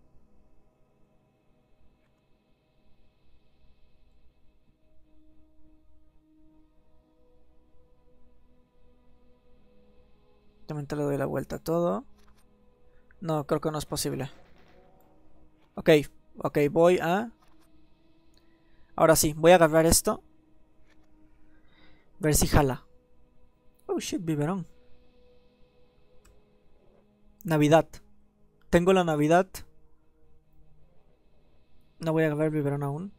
Speaker 1: También te le doy la vuelta a todo. No, creo que no es posible. Ok, ok, voy a... Ahora sí, voy a agarrar esto. Ver si jala. Oh shit, biberón. Navidad. Tengo la Navidad. No voy a agarrar el biberón aún.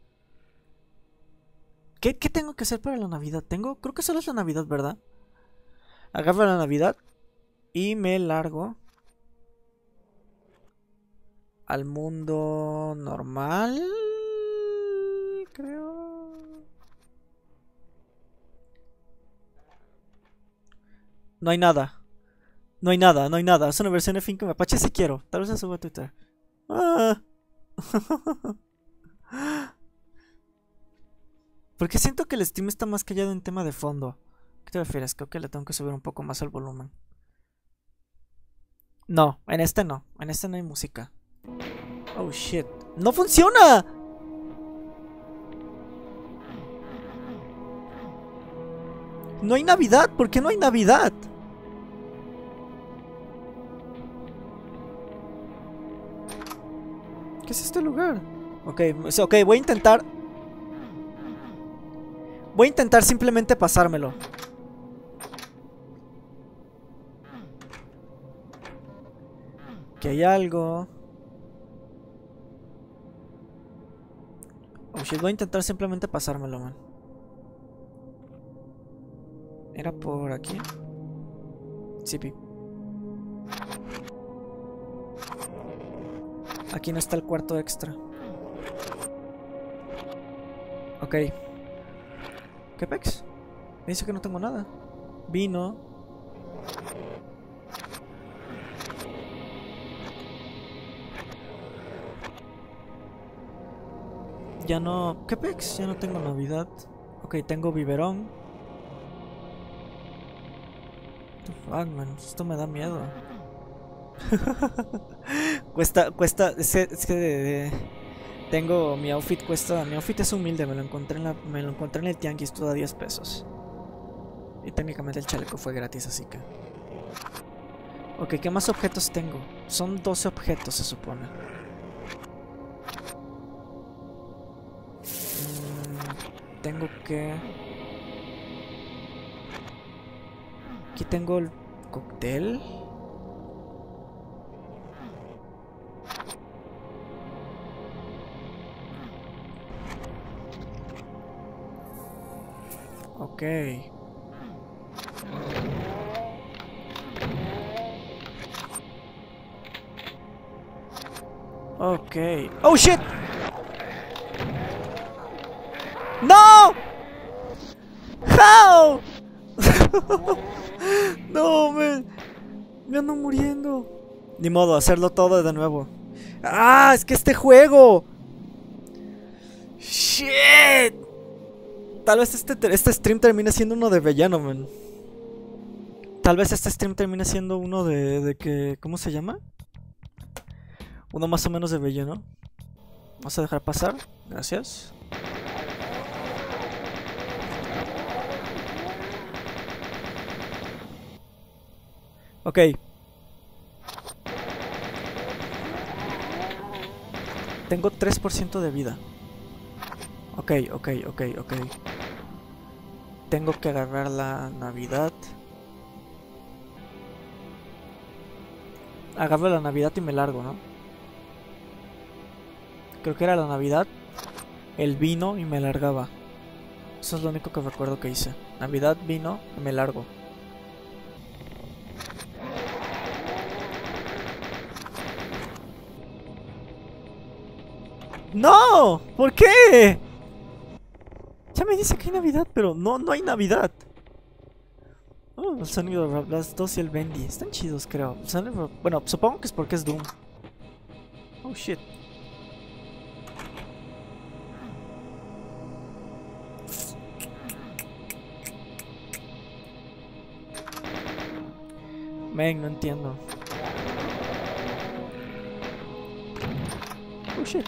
Speaker 1: ¿Qué, ¿Qué tengo que hacer para la Navidad? Tengo... Creo que solo es la Navidad, ¿verdad? Agarro la Navidad. Y me largo al mundo normal, creo. No hay nada. No hay nada, no hay nada. Es una versión de Finca Mapache si quiero. Tal vez se suba a Twitter. Ah. Porque siento que el stream está más callado en tema de fondo. ¿Qué te refieres? Creo que le tengo que subir un poco más el volumen. No, en este no. En este no hay música. Oh shit. ¡No funciona! No hay Navidad. ¿Por qué no hay Navidad? ¿Qué es este lugar? Ok, ok, voy a intentar. Voy a intentar simplemente pasármelo. Que hay algo. Oh shit, voy a intentar simplemente pasármelo, man. ¿Era por aquí? Sí, pi. Aquí no está el cuarto extra. Ok. ¿Qué pex? Me dice que no tengo nada. Vino. Ya no... ¿Qué pex? Ya no tengo Navidad. Ok, tengo biberón. What the fuck, man. Esto me da miedo. cuesta, cuesta... Es que... Es que de, de, tengo... Mi outfit cuesta... Mi outfit es humilde. Me lo encontré en la... Me lo encontré en el tianguis. Todo a diez pesos. Y técnicamente el chaleco fue gratis, así que... Ok, ¿qué más objetos tengo? Son doce objetos, se supone. Tengo que... Aquí tengo el cóctel. Ok. Ok. ¡Oh, shit! ¡No! No, man. Me ando muriendo. Ni modo, hacerlo todo de nuevo. ¡Ah! Es que este juego. ¡Shit! Tal vez este, este stream termine siendo uno de villano, man. Tal vez este stream termine siendo uno de, de que... ¿Cómo se llama? Uno más o menos de villano. Vamos a dejar pasar. Gracias. Ok. Tengo tres por ciento de vida. Ok, ok, ok, ok. Tengo que agarrar la Navidad. Agarro la Navidad y me largo, ¿no? Creo que era la Navidad, el vino y me largaba. Eso es lo único que recuerdo que hice. Navidad, vino y me largo. ¡No! ¿Por qué? Ya me dice que hay Navidad, pero no, no hay Navidad. Oh, el sonido de las dos y el Bendy. Están chidos, creo. El sonido, bueno, supongo que es porque es Doom. Oh, shit. Men, no entiendo. Oh, shit.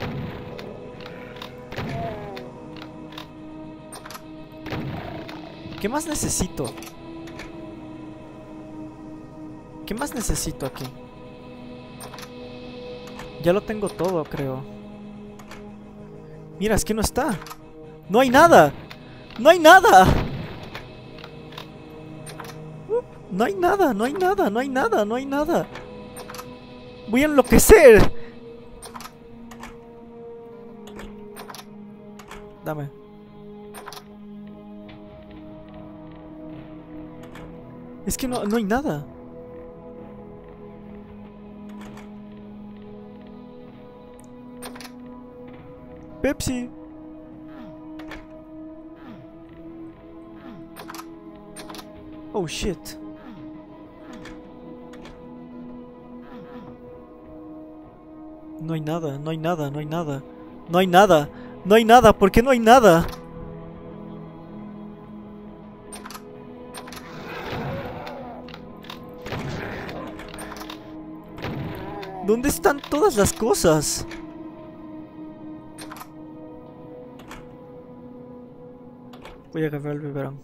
Speaker 1: ¿Qué más necesito? ¿Qué más necesito aquí? Ya lo tengo todo, creo. Mira, es que no está. No hay nada. No hay nada. No hay nada, no hay nada, no hay nada, no hay nada. Voy a enloquecer. Dame. Es que no, no hay nada. Pepsi. Oh shit. No hay nada, no hay nada, no hay nada. No hay nada, no hay nada, ¿por qué no hay nada? ¿Dónde están todas las cosas? Voy a agarrar el biberón.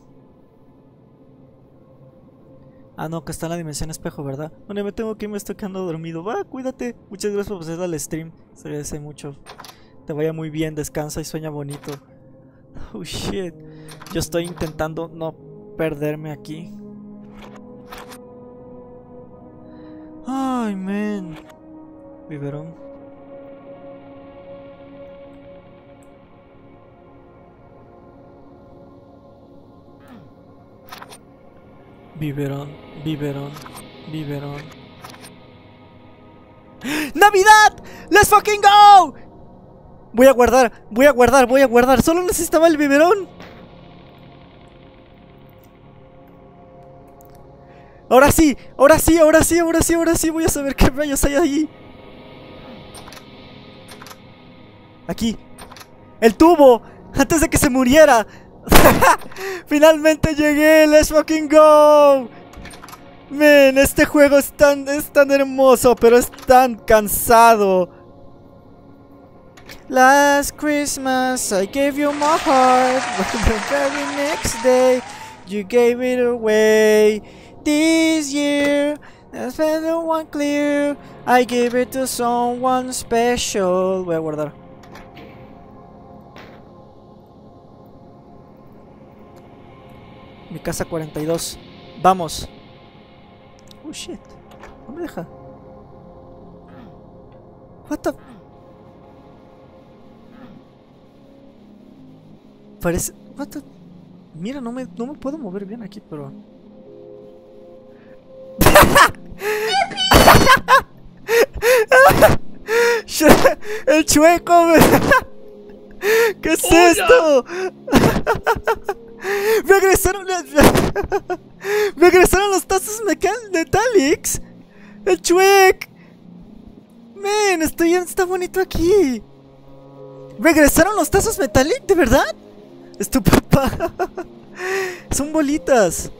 Speaker 1: Ah, no, que está en la dimensión espejo, ¿verdad? Bueno, me tengo que irme, estoy quedando dormido. Va, cuídate. Muchas gracias por pasar al stream. Se agradece mucho. Te vaya muy bien, descansa y sueña bonito. Oh, shit. Yo estoy intentando no perderme aquí. Ay, man. Biberón. Biberón, biberón, biberón. ¡Navidad! ¡Let's fucking go! Voy a guardar, voy a guardar, voy a guardar. Solo necesitaba el biberón. Ahora sí, ahora sí, ahora sí, ahora sí, ahora sí. Voy a saber qué rayos hay ahí. Aquí. El tubo. Antes de que se muriera. Finalmente llegué. Let's fucking go. Man, este juego es tan, es tan hermoso, pero es tan cansado. Last Christmas I gave you my heart, but the very next day you gave it away. This year that's the one clear, I gave it to someone special. Voy a guardar. Mi casa cuarenta y dos. Vamos. Oh shit. No me deja. What the... Parece... What the... Mira, no me, no me puedo mover bien aquí, pero... El chueco, ¿Qué es esto? Me regresaron Me regresaron los tazos metallics. El Chuec. Men, estoy, está bonito aquí. ¿Regresaron los tazos metallic? ¿De verdad? Es tu papá. Son bolitas.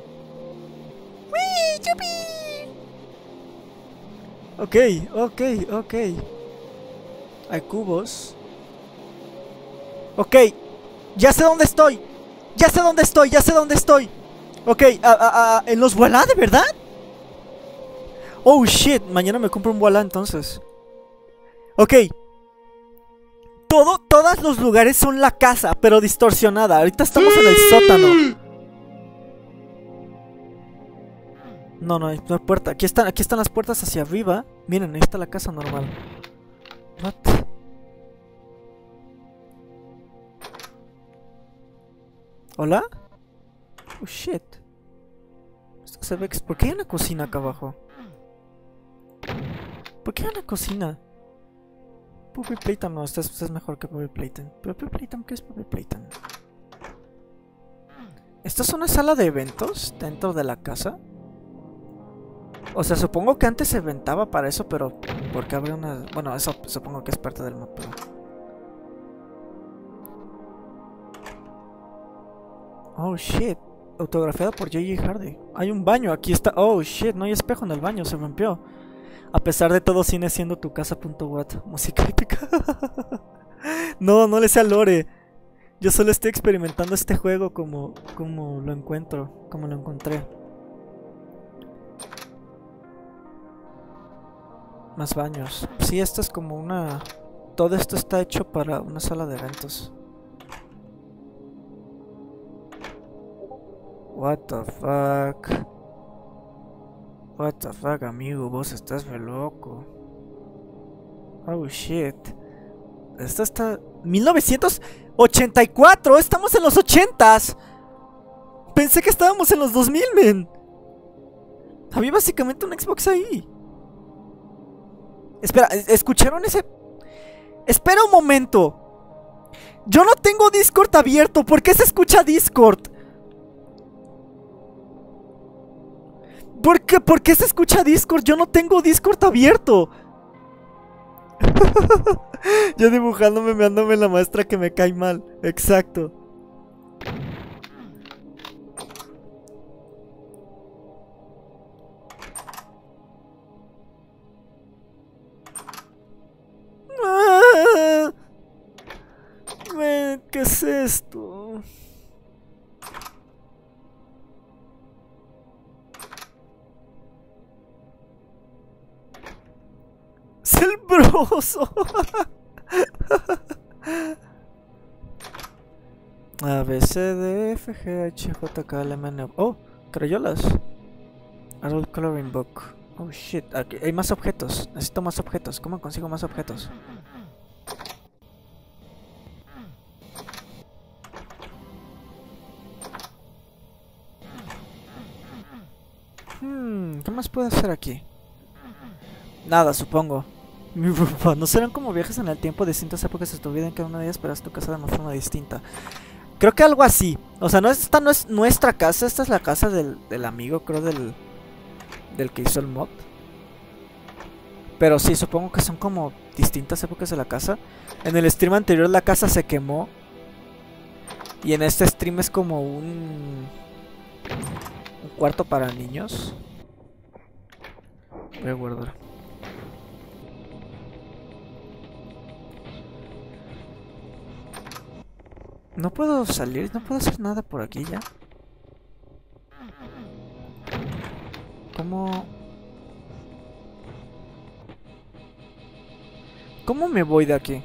Speaker 1: ¡Wii! ¡Yupi! Ok, ok, ok. Hay cubos. Ok. Ya sé dónde estoy. Ya sé dónde estoy, ya sé dónde estoy. Ok, ah, ah, ah, ¿en los Voilà, de verdad? Oh shit, mañana me compro un Voilà entonces. Ok. Todo, todos los lugares son la casa, pero distorsionada. Ahorita estamos en el sótano. No, no hay, no hay puerta. Aquí están, aquí están las puertas hacia arriba. Miren, ahí está la casa normal. What? ¿Hola? Oh shit. Esto se ve. ¿Por qué hay una cocina acá abajo? ¿Por qué hay una cocina? Puppy Playtime no, este es, este es mejor que Puppy Playtime. ¿Puppy Playtime? ¿Qué es Puppy Playtime? ¿Esto es una sala de eventos dentro de la casa? O sea, supongo que antes se rentaba para eso, pero ¿por qué habría una...? Bueno, eso supongo que es parte del mapa. Oh shit, autografiado por J J Hardy. Hay un baño, aquí está. Oh shit, no hay espejo en el baño, se rompió. A pesar de todo, sigue siendo tu casa.wat. Música épica. No, no le sé a Lore. Yo solo estoy experimentando este juego como, como lo encuentro, como lo encontré. Más baños. Sí, esto es como una... Todo esto está hecho para una sala de eventos. What the fuck. What the fuck, amigo, vos estás re loco. Oh shit. Esto está... mil novecientos ochenta y cuatro. Estamos en los ochentas. Pensé que estábamos en los dos mil, men. Había básicamente un Xbox ahí. Espera, ¿escucharon ese? Espera un momento. Yo no tengo Discord abierto. ¿Por qué se escucha Discord? ¿Por qué, ¿Por qué se escucha Discord? Yo no tengo Discord abierto. Yo dibujándome, meándome la maestra que me cae mal. Exacto. Ah, man, ¿qué es esto? Es el broso. A, B, C, D, F, G, H, J, K, L, M, N, O. Oh, crayolas. Adult Coloring Book. Oh shit, aquí hay más objetos. Necesito más objetos. ¿Cómo consigo más objetos? Hmm, ¿qué más puedo hacer aquí? Nada, supongo. Mi papá, ¿no serán como viajes en el tiempo de distintas épocas de tu vida en cada una de ellas, pero es tu casa de una forma distinta? Creo que algo así. O sea, no, esta no es nuestra casa, esta es la casa del, del amigo, creo, del, del que hizo el mod. Pero sí, supongo que son como distintas épocas de la casa. En el stream anterior la casa se quemó. Y en este stream es como un... un cuarto para niños. Voy a guardar. No puedo salir, no puedo hacer nada por aquí ya. ¿Cómo? ¿Cómo me voy de aquí?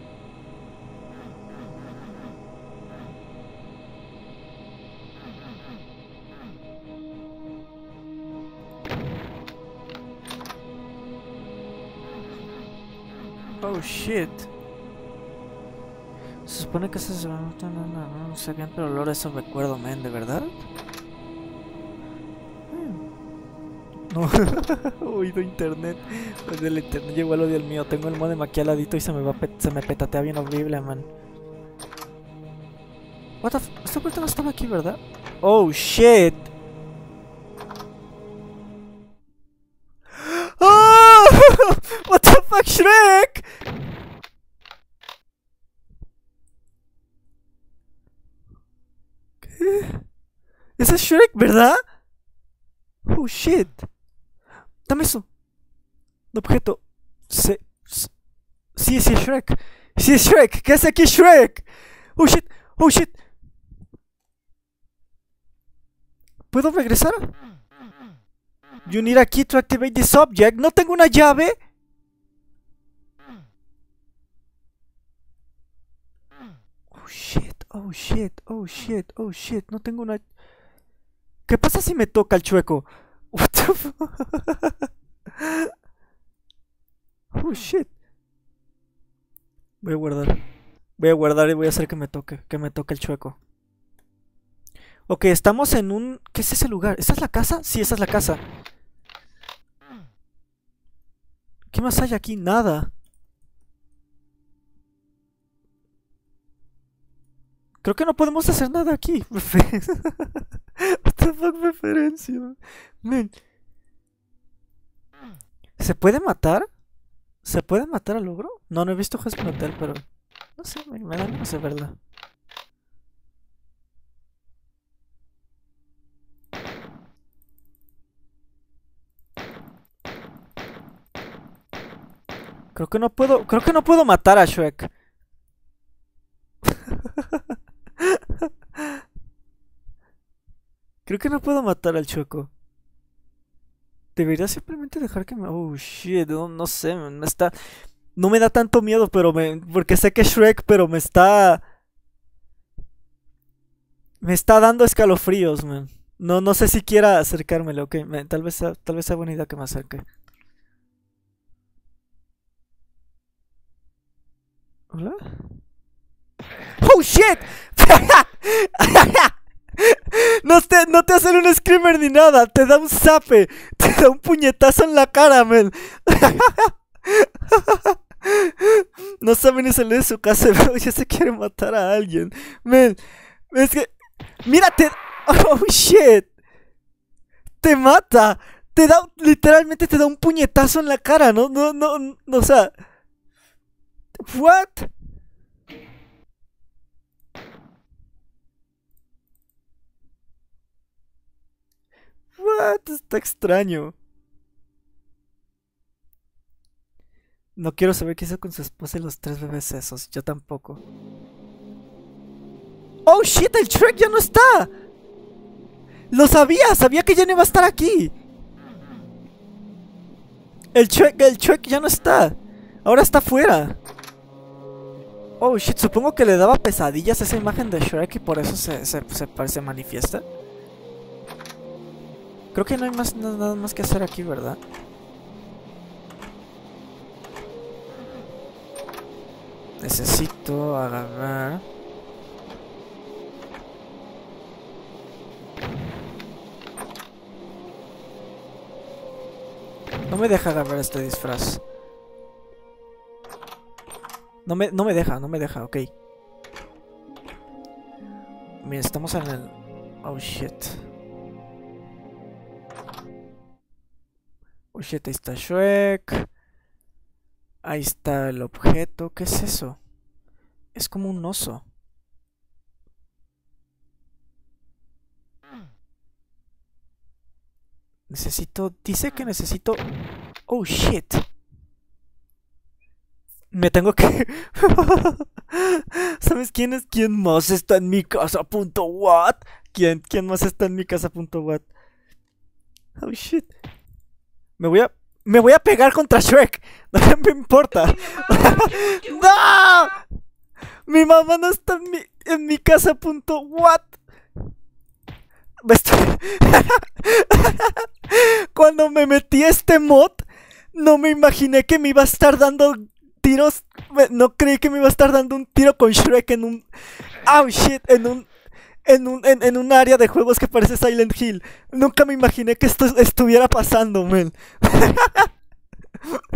Speaker 1: Oh shit. Se supone que se... No, no, no, no sé bien, pero olor eso recuerdo, men, ¿de verdad? No, oído internet. Pues del internet llegó el odio el mío. Tengo el modem aquí al ladito y se me va se me petatea bien horrible, man. What the f... Esta puerta no estaba aquí, ¿verdad? Oh, shit. ¡Oh! What the fuck, Shrek? ¿Qué? Ese es Shrek, ¿verdad? Oh, shit. Dame eso. Un objeto. Se... se- Sí, sí es Shrek. Sí es Shrek. ¿Qué hace aquí Shrek? Oh, shit. Oh, shit. ¿Puedo regresar? You need a key to activate this object. ¿No tengo una llave? Oh shit, oh shit, oh shit, oh shit. No tengo una... ¿Qué pasa si me toca el chueco? What the fuck? Oh shit. Voy a guardar. Voy a guardar y voy a hacer que me toque. Que me toque el chueco. Ok, estamos en un... ¿Qué es ese lugar? ¿Esa es la casa? Sí, esa es la casa. ¿Qué más hay aquí? Nada. Creo que no podemos hacer nada aquí. What the fuck referencia. Man. ¿Se puede matar? ¿Se puede matar al ogro? No, no he visto Hazbin Hotel, pero... No sé, me, me da ganas de verla. Creo que no puedo... Creo que no puedo matar a Shrek. Creo que no puedo matar al chueco. Debería simplemente dejar que me... Oh, shit, no, no sé, me está... No me da tanto miedo, pero me... Porque sé que es Shrek, pero me está... Me está dando escalofríos, man. No, no sé si quiera acercármelo, ok. Me- tal vez sea, tal vez sea buena idea que me acerque. ¿Hola? ¡Oh, shit! No te, no te hacen un screamer ni nada, te da un zape, te da un puñetazo en la cara, man. No sabe ni salir de su casa, pero ya se quiere matar a alguien. Man, es que... Mírate. Oh, shit. Te mata. Te da, literalmente te da un puñetazo en la cara, ¿no? No, no, no, o sea... What? What? Está extraño. No quiero saber qué hizo con su esposa y los tres bebés esos. Yo tampoco. Oh shit, el Shrek ya no está. Lo sabía, sabía que ya no iba a estar aquí. El Shrek, el Shrek ya no está. Ahora está fuera. Oh shit, supongo que le daba pesadillas esa imagen de Shrek y por eso se, se, se, se manifiesta. Creo que no hay más, no- nada más que hacer aquí, ¿verdad? Necesito agarrar... No me deja agarrar este disfraz. No me, no me deja, no me deja, ok. Mira, estamos en el... Oh shit. Oh shit, ahí está Shrek. Ahí está el objeto. ¿Qué es eso? Es como un oso. Necesito... Dice que necesito... Oh shit. Me tengo que... ¿Sabes quién es? ¿Quién más está en mi casa? Punto what? ¿Quién? ¿Quién más está en mi casa? Punto what? Oh shit. Me voy a... Me voy a pegar contra Shrek. No me importa. ¡No! Mi mamá no está en mi, en mi casa. Punto what? Me estoy... Cuando me metí a este mod, no me imaginé que me iba a estar dando tiros. me- No creí que me iba a estar dando un tiro con Shrek en un... Oh shit, en un... En un, en, en un área de juegos que parece Silent Hill. Nunca me imaginé que esto estuviera pasando, man.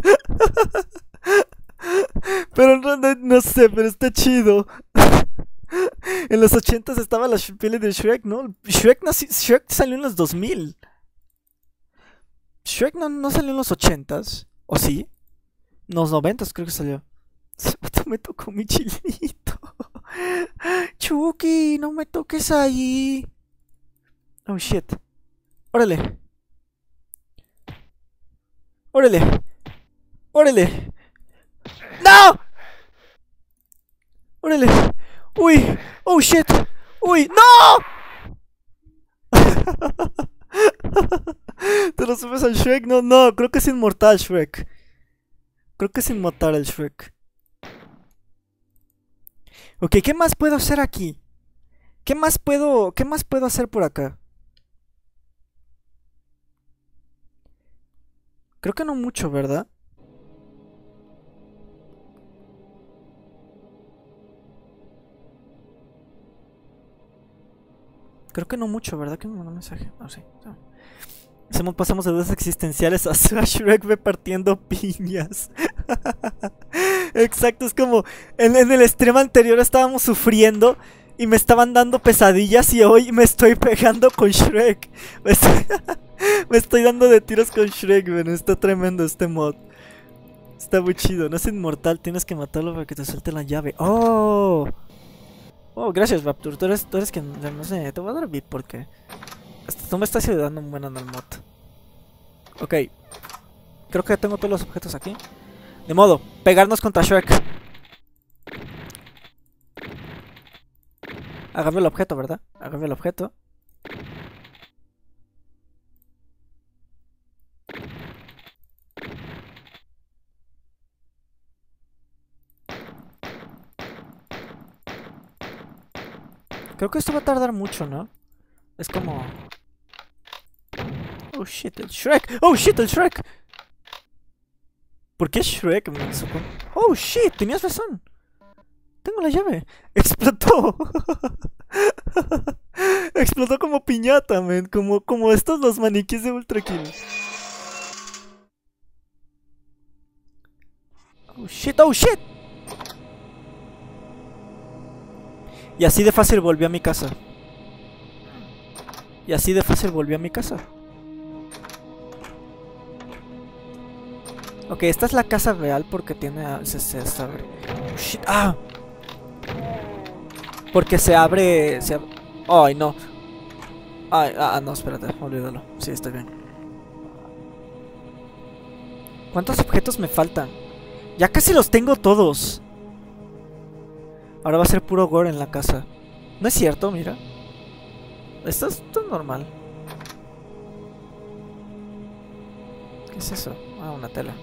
Speaker 1: Pero no, no, no sé, pero está chido. En los ochentas estaba la peli de Shrek, ¿no? Shrek, nací- Shrek salió en los dos mil. Shrek no, no salió en los ochentas. ¿O sí? En los noventas creo que salió. Me tocó mi chilito. Chucky, no me toques ahí. Oh shit. Órale. Órale. Órale. ¡No! Órale. Uy. Oh shit. Uy. ¡No! ¿Te lo subes al Shrek? No, no. Creo que es inmortal Shrek. Creo que es inmortal el Shrek. Ok, ¿qué más puedo hacer aquí? ¿Qué más puedo, qué más puedo hacer por acá? Creo que no mucho, ¿verdad? Creo que no mucho, ¿verdad? Que me mandó un mensaje. No sé. No. Hacemos- Pasamos de dudas existenciales a Shrek repartiendo piñas. Exacto, es como en, en el extremo anterior estábamos sufriendo y me estaban dando pesadillas y hoy me estoy pegando con Shrek. Me estoy, me estoy dando de tiros con Shrek, bueno, está tremendo este mod. Está muy chido, no es inmortal, tienes que matarlo para que te suelte la llave. Oh, oh, gracias Raptor, tú eres, tú eres quien, no sé, te voy a dar beat porque hasta tú me estás ayudando un buen en el mod. Ok, creo que tengo todos los objetos aquí. De modo, pegarnos contra Shrek. Agarre el objeto, ¿verdad? Agarre el objeto. Creo que esto va a tardar mucho, ¿no? Es como... Oh shit, el Shrek. Oh shit, el Shrek. ¿Por qué Shrek? Me supongo. Oh shit, tenías razón. Tengo la llave. Explotó. Explotó como piñata, man. Como, como estos los maniquíes de Ultra Kill. Oh shit, oh shit. Y así de fácil volví a mi casa. Y así de fácil volví a mi casa. Ok, esta es la casa real porque tiene... Se, se, se abre. Oh, shit. ¡Ah! Porque se abre... Se ab... ¡Ay, no! Ay, ah, no, espérate, olvídalo. Sí, estoy bien. ¿Cuántos objetos me faltan? Ya casi los tengo todos. Ahora va a ser puro gore en la casa. No es cierto, mira. Esto es, esto es normal. ¿Qué es eso? Ah, una tela.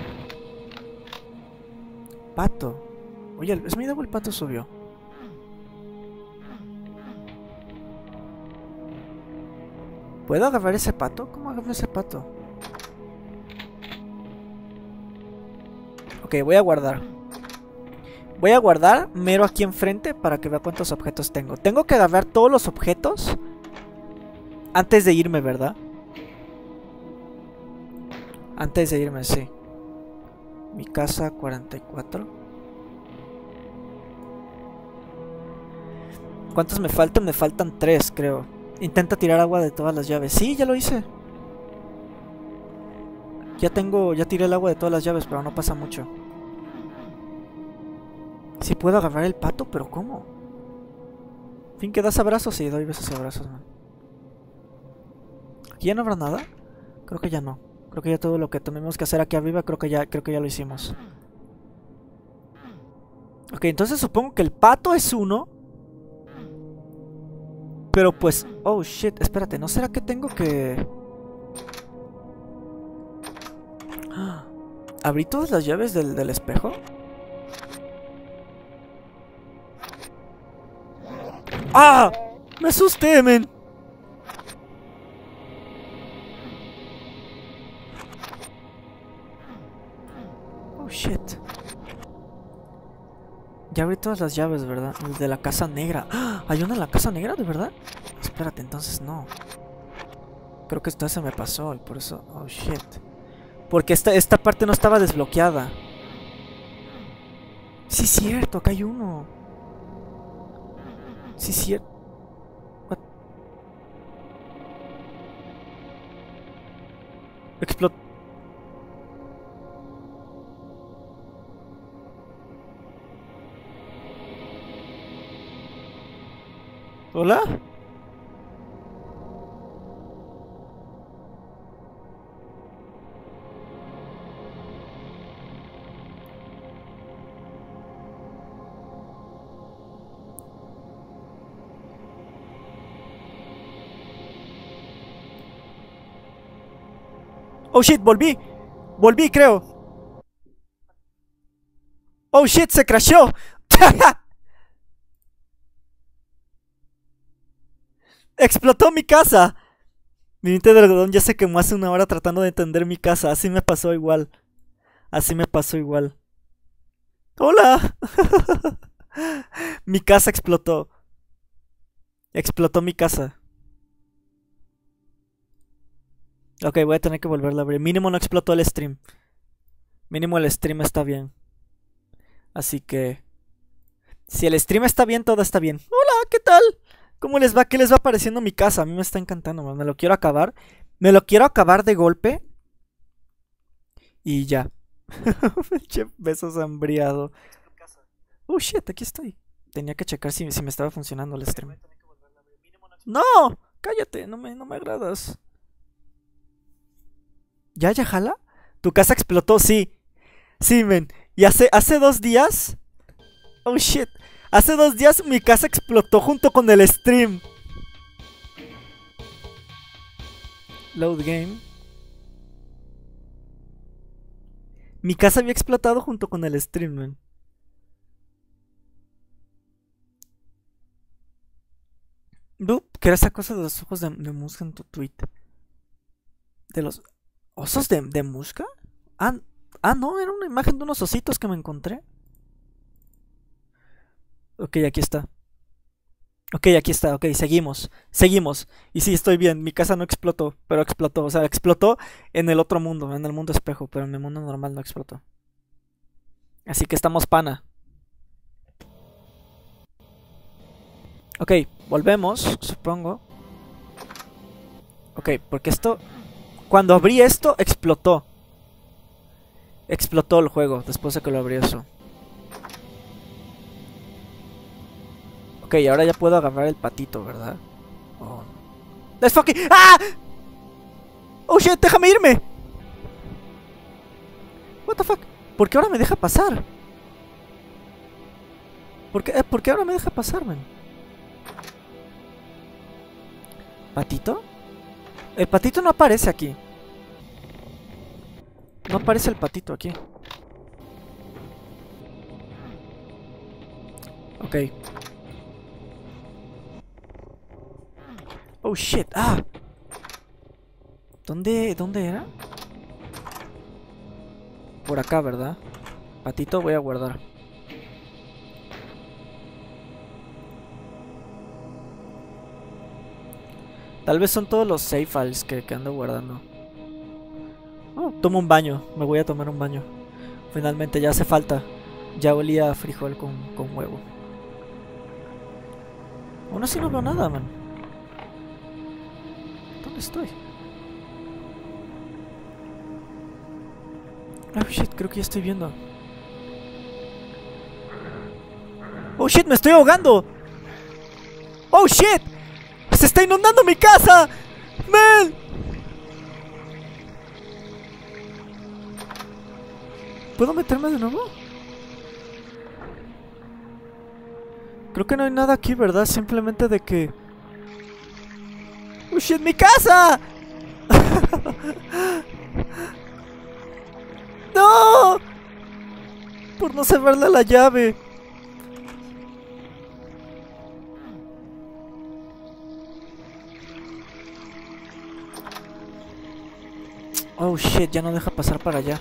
Speaker 1: Pato. Oye, ¿es mi dedo el pato subió? ¿Puedo agarrar ese pato? ¿Cómo agarro ese pato? Ok, voy a guardar. Voy a guardar mero aquí enfrente para que vea cuántos objetos tengo. Tengo que agarrar todos los objetos antes de irme, ¿verdad? Antes de irme, sí. Mi casa cuarenta y cuatro. ¿Cuántos me faltan? Me faltan tres, creo. Intenta tirar agua de todas las llaves. Sí, ya lo hice. Ya tengo, ya tiré el agua de todas las llaves, pero no pasa mucho. Sí puedo agarrar el pato, pero ¿cómo? Fin, que das abrazos, sí, doy besos y abrazos, man. ¿Aquí ya no habrá nada? Creo que ya no. Creo que ya todo lo que tenemos que hacer aquí arriba, creo que ya, creo que ya lo hicimos. Ok, entonces supongo que el pato es uno. Pero pues... Oh, shit, espérate, ¿no será que tengo que...? ¿Abrí todas las llaves del, del espejo? ¡Ah! ¡Me asusté, men! Oh, shit. Ya abrí todas las llaves, ¿verdad? El de la casa negra. ¡Ah! ¿Hay una en la casa negra, de verdad? Espérate, entonces no. Creo que esto se me pasó y por eso... Oh, shit. Porque esta, esta parte no estaba desbloqueada. Sí, es cierto, acá hay uno. Sí, sí. What? Explot. ¿Hola? Oh shit, volví. Volví, creo. Oh shit, se crashó. Explotó mi casa. Mi mente de algodón ya se quemó hace una hora tratando de entender mi casa. Así me pasó igual. Así me pasó igual. Hola. Mi casa explotó. Explotó mi casa. Ok, voy a tener que volverla a abrir. Mínimo no explotó el stream. Mínimo el stream está bien. Así que... si el stream está bien, todo está bien. Hola, ¿qué tal? ¿Cómo les va? ¿Qué les va pareciendo mi casa? A mí me está encantando, man. Me lo quiero acabar. Me lo quiero acabar de golpe. Y ya. Besos hambriado. Oh shit, aquí estoy. Tenía que checar si, si me estaba funcionando el stream. ¡No! Cállate, no me, no me agradas. ¿Ya, ya jala? ¿Tu casa explotó? Sí. Sí, men. Y hace, hace dos días... oh shit. Hace dos días mi casa explotó junto con el stream. Load game. Mi casa había explotado junto con el stream, man. Dup, ¿qué era esa cosa de los ojos de, de Musca en tu tweet? ¿De los osos de, de Musca? Ah, ah, no, era una imagen de unos ositos que me encontré. Ok, aquí está. Ok, aquí está, ok, seguimos. Seguimos. Y sí, estoy bien, mi casa no explotó, pero explotó. O sea, explotó en el otro mundo, en el mundo espejo, pero en el mundo normal no explotó. Así que estamos pana. Ok, volvemos, supongo. Ok, porque esto... cuando abrí esto, explotó. Explotó el juego después de que lo abrí eso. Ok, ahora ya puedo agarrar el patito, ¿verdad? Oh. ¡Let's fucking... ¡ah! ¡Oh shit! ¡Déjame irme! What the fuck? ¿Por qué ahora me deja pasar? ¿Por qué, eh, ¿por qué ahora me deja pasar, man? ¿Patito? El patito no aparece aquí. No aparece el patito aquí. Ok. Oh shit, ah. ¿Dónde, dónde era? Por acá, ¿verdad? Patito, voy a guardar. Tal vez son todos los save files que, que ando guardando. Oh, tomo un baño, me voy a tomar un baño. Finalmente ya hace falta. Ya olía a frijol con, con huevo. Aún así no veo nada, man. ¿Dónde estoy? Oh shit, creo que ya estoy viendo. Oh shit, me estoy ahogando. Oh shit, se está inundando mi casa. Man. ¿Puedo meterme de nuevo? Creo que no hay nada aquí, ¿verdad? Simplemente de que... ¡oh shit, mi casa! ¡No! Por no saberle la llave. Oh shit, ya no deja pasar para allá.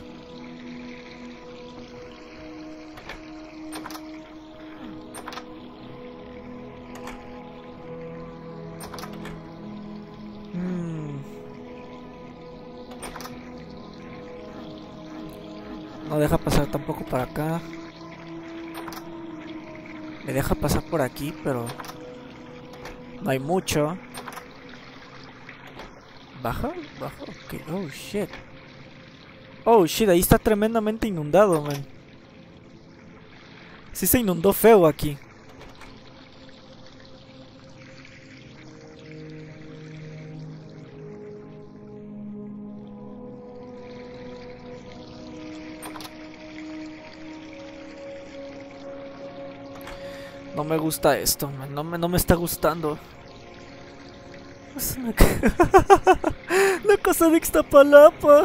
Speaker 1: No deja pasar tampoco para acá. Me deja pasar por aquí, pero... No hay mucho. ¿Baja? ¿Baja? Ok. Oh, shit. Oh, shit. Ahí está tremendamente inundado, man. Sí se inundó feo aquí. No me gusta esto, man. No me, no me está gustando. Es una... La cosa de Ixtapalapa.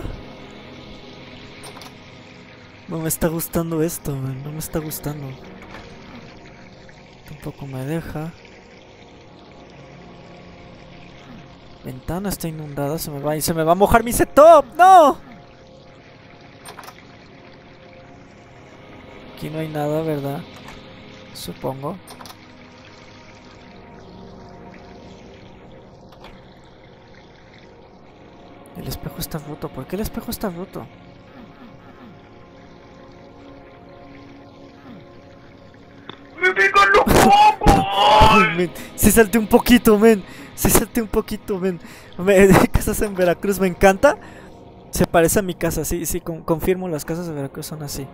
Speaker 1: No me está gustando esto, man. No me está gustando. Tampoco me deja. Ventana está inundada. Se me va y se me va a mojar mi setup. ¡No! Aquí no hay nada, ¿verdad? Supongo. El espejo está roto. ¿Por qué el espejo está roto?
Speaker 2: ¡Me pican los cocos!
Speaker 1: Men, sí salté un poquito, men. Sí salté un poquito, men. Me, casas en Veracruz me encanta. Se parece a mi casa, sí, sí, con, confirmo, las casas de Veracruz son así.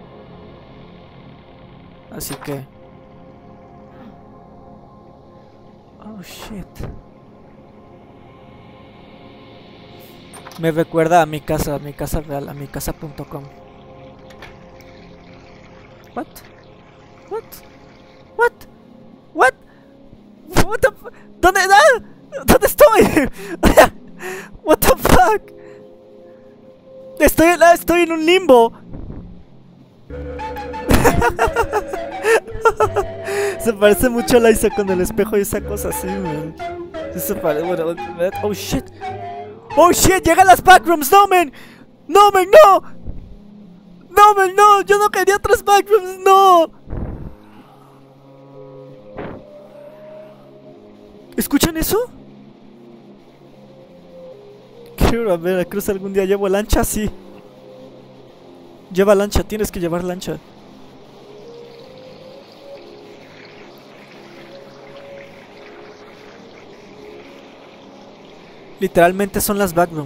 Speaker 1: Así que... Oh, shit. Me recuerda a mi casa, a mi casa real, a mi casa punto com. What? What? What? What? What the f- ¿Dónde? ¡Ah! ¿Dónde estoy? What the fuck? Estoy, en- ah, estoy en un limbo. Se parece mucho a Liza con el espejo y esa cosa así, man. Sí se parece, bueno, oh shit. Oh shit, llegan las backrooms, no, man. No, man, no. No, man, no. Yo no quería otras backrooms, no. ¿Escuchan eso? Quiero a Veracruz algún día. ¿Llevo lancha? Sí. Lleva lancha, tienes que llevar lancha. Literalmente son las backroom.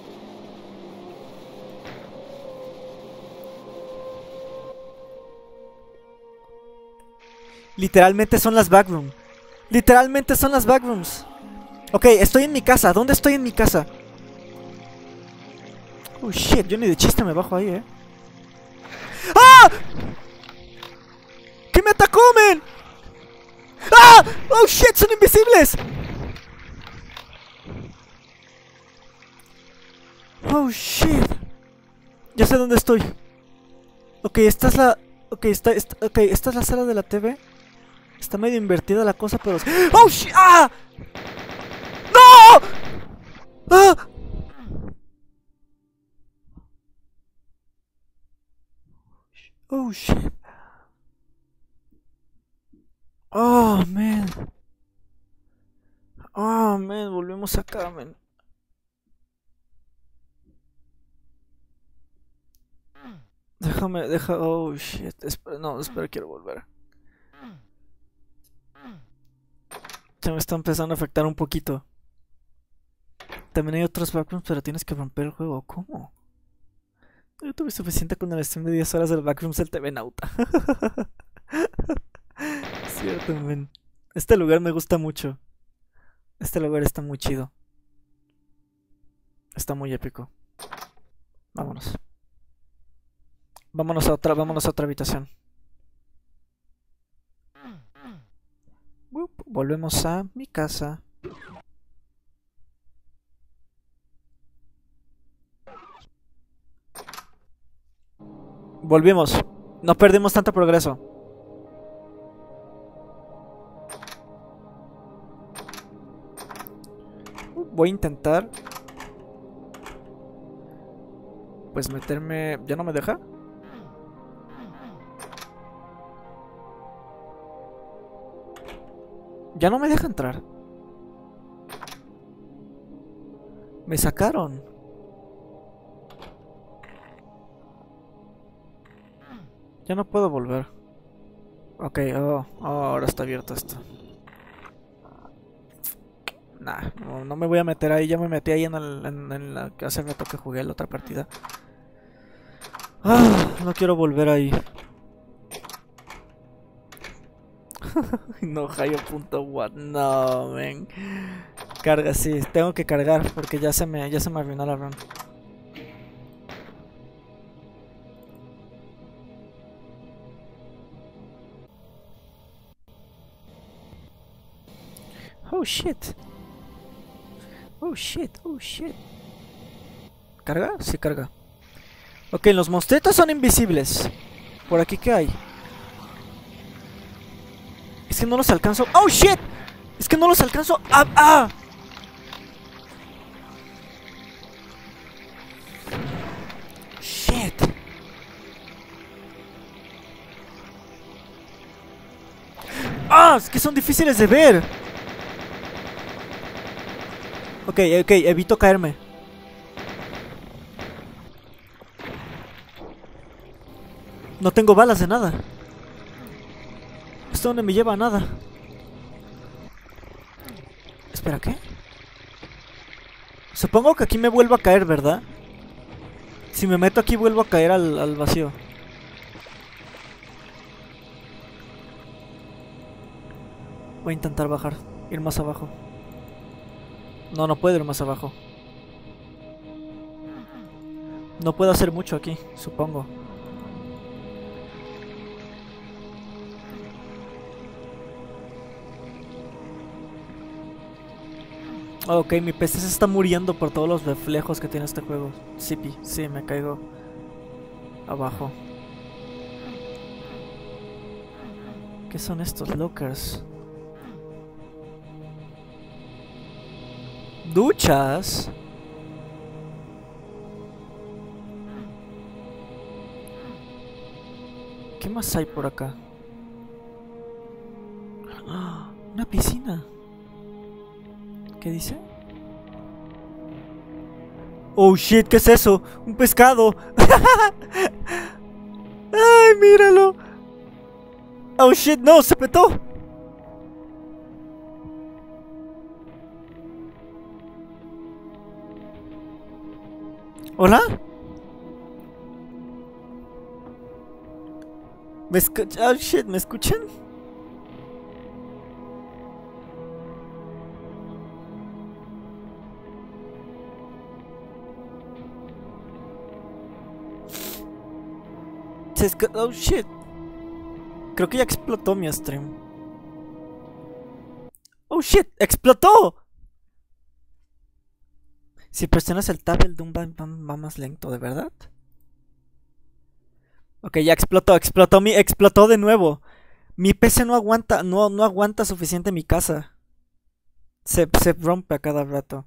Speaker 1: Literalmente son las backroom. Literalmente son las backrooms. Ok, estoy en mi casa. ¿Dónde estoy en mi casa? Oh shit, yo ni de chiste me bajo ahí, eh. ¡Ah! ¿Qué me atacó, men? ¡Ah! ¡Oh shit! ¡Son invisibles! Oh shit. Ya sé dónde estoy. Ok, esta es la... Ok, esta, esta, okay, esta es la sala de la T V. Está medio invertida la cosa, pero... ¡Oh shit! ¡Ah! ¡No! ¡Ah! Oh shit. Oh man. Oh man, volvemos acá, man. Déjame, deja. Oh shit. Espera, no, espera, quiero volver. Se me está empezando a afectar un poquito. También hay otros backrooms, pero tienes que romper el juego. ¿Cómo? Yo tuve suficiente con el stream de diez horas del backrooms del T V Nauta. Cierto, men. Este lugar me gusta mucho. Este lugar está muy chido. Está muy épico. Vámonos. Vámonos a otra, vámonos a otra habitación. Boop, volvemos a mi casa. Volvimos. No perdimos tanto progreso. Voy a intentar... Pues meterme... ¿Ya no me deja? Ya no me deja entrar. Me sacaron. Ya no puedo volver. Ok, oh, oh, ahora está abierto esto. Nah, no, no me voy a meter ahí. Ya me metí ahí en, el, en, en la que hace rato que jugué la otra partida. Ah, no quiero volver ahí. No, Hayo.wat. No, men. Carga, sí. Tengo que cargar porque ya se me, ya se me arruinó la run. Oh shit. Oh shit, oh shit. ¿Carga? Sí, carga. Ok, los monstruitos son invisibles. ¿Por aquí qué hay? Es que no los alcanzo. ¡Oh shit! Es que no los alcanzo. ¡Ah! ¡Ah! Shit. ¡Ah! Es que son difíciles de ver. Ok, ok, evito caerme. No tengo balas de nada. ¿Esto dónde me lleva a nada? Espera, ¿qué? Supongo que aquí me vuelvo a caer, ¿verdad? Si me meto aquí vuelvo a caer al, al vacío. Voy a intentar bajar, ir más abajo. No, no puedo ir más abajo. No puedo hacer mucho aquí, supongo. Ok, mi P C se está muriendo por todos los reflejos que tiene este juego. Sí, sí, me caigo abajo. ¿Qué son estos lockers? Duchas. ¿Qué más hay por acá? ¡Ah! Una piscina. ¿Qué dice? Oh shit, ¿qué es eso? Un pescado. Ay, míralo. Oh shit, no, se petó. ¿Hola? ¿Me escuchan? Oh shit, ¿me escuchan? Oh shit. Creo que ya explotó mi stream. Oh shit, explotó. Si presionas el tab el Doom va, va, va más lento, ¿de verdad? Ok, ya explotó, explotó mi, explotó de nuevo. Mi P C no aguanta, no, no aguanta suficiente mi casa. Se, se rompe a cada rato.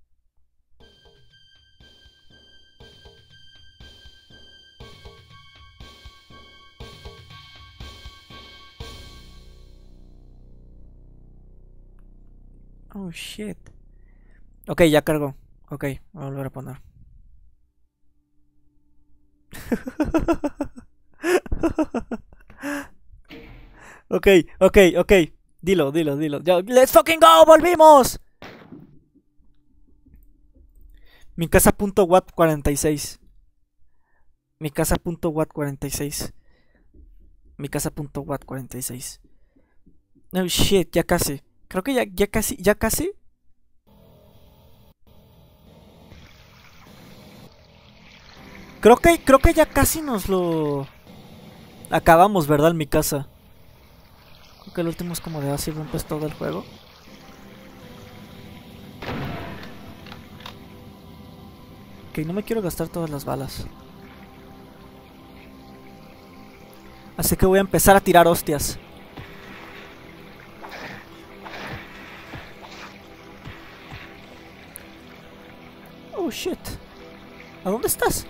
Speaker 1: Oh shit. Ok, ya cargó. Ok, voy a volver a poner. Ok, ok, ok. Dilo, dilo, dilo. Ya, ¡let's fucking go! ¡Volvimos! Mi casa.wat cuarenta y seis. Mi casa.wat cuarenta y seis. Mi casa.wat cuarenta y seis. No shit, ya casi. Creo que ya, ya casi, ya casi. Creo que, creo que ya casi nos lo acabamos, ¿verdad? En mi casa. Creo que el último es como de así rompes todo el juego. Ok, no me quiero gastar todas las balas. Así que voy a empezar a tirar hostias. Oh shit. ¿A dónde estás?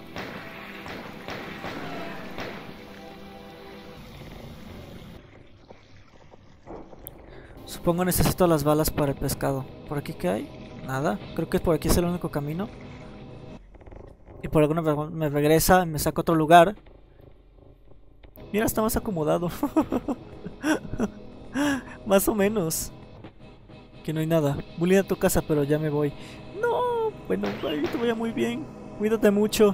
Speaker 1: Supongo necesito las balas para el pescado. ¿Por aquí qué hay? Nada. Creo que por aquí es el único camino. Y por alguna razón me regresa, me saca a otro lugar. Mira, está más acomodado. Más o menos. Que no hay nada. Voy a ir a tu casa, pero ya me voy. No, bueno, ahí te vaya muy bien. Cuídate mucho.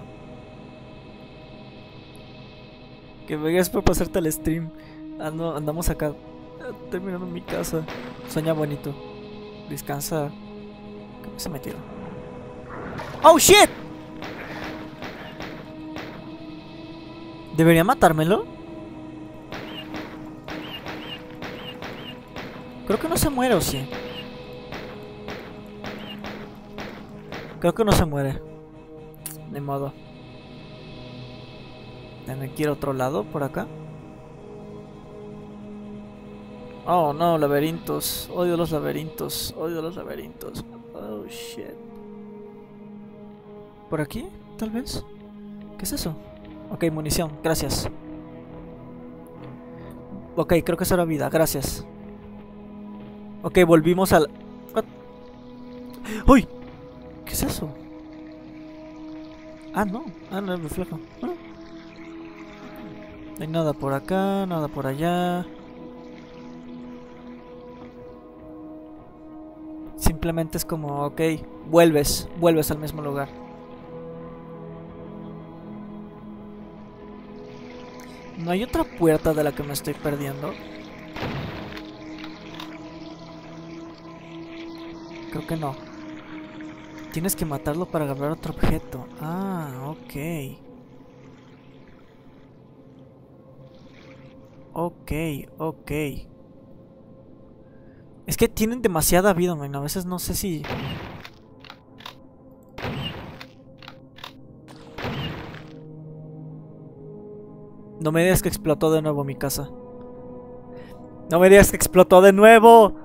Speaker 1: Que vengas por pasarte al stream. Ando, andamos acá terminando mi casa. Sueña bonito. Descansa. ¿Qué se metió? ¡Oh, shit! ¿Debería matármelo? Creo que no se muere, ¿o sí? Creo que no se muere. De modo. ¿Me quiero otro lado por acá? Oh no, laberintos. Odio los laberintos. Odio los laberintos. Oh shit. ¿Por aquí? Tal vez. ¿Qué es eso? Ok, munición, gracias. Ok, creo que eso era vida, gracias. Ok, volvimos al... What? ¡Uy! ¿Qué es eso? Ah, no. Ah, no, el reflejo. Ah. No hay nada por acá, nada por allá. Simplemente es como, ok, vuelves, vuelves al mismo lugar. ¿No hay otra puerta de la que me estoy perdiendo? Creo que no. Tienes que matarlo para agarrar otro objeto. Ah, ok. Ok, ok. Es que tienen demasiada vida, man. A veces no sé si... No me digas que explotó de nuevo mi casa. No me digas que explotó de nuevo.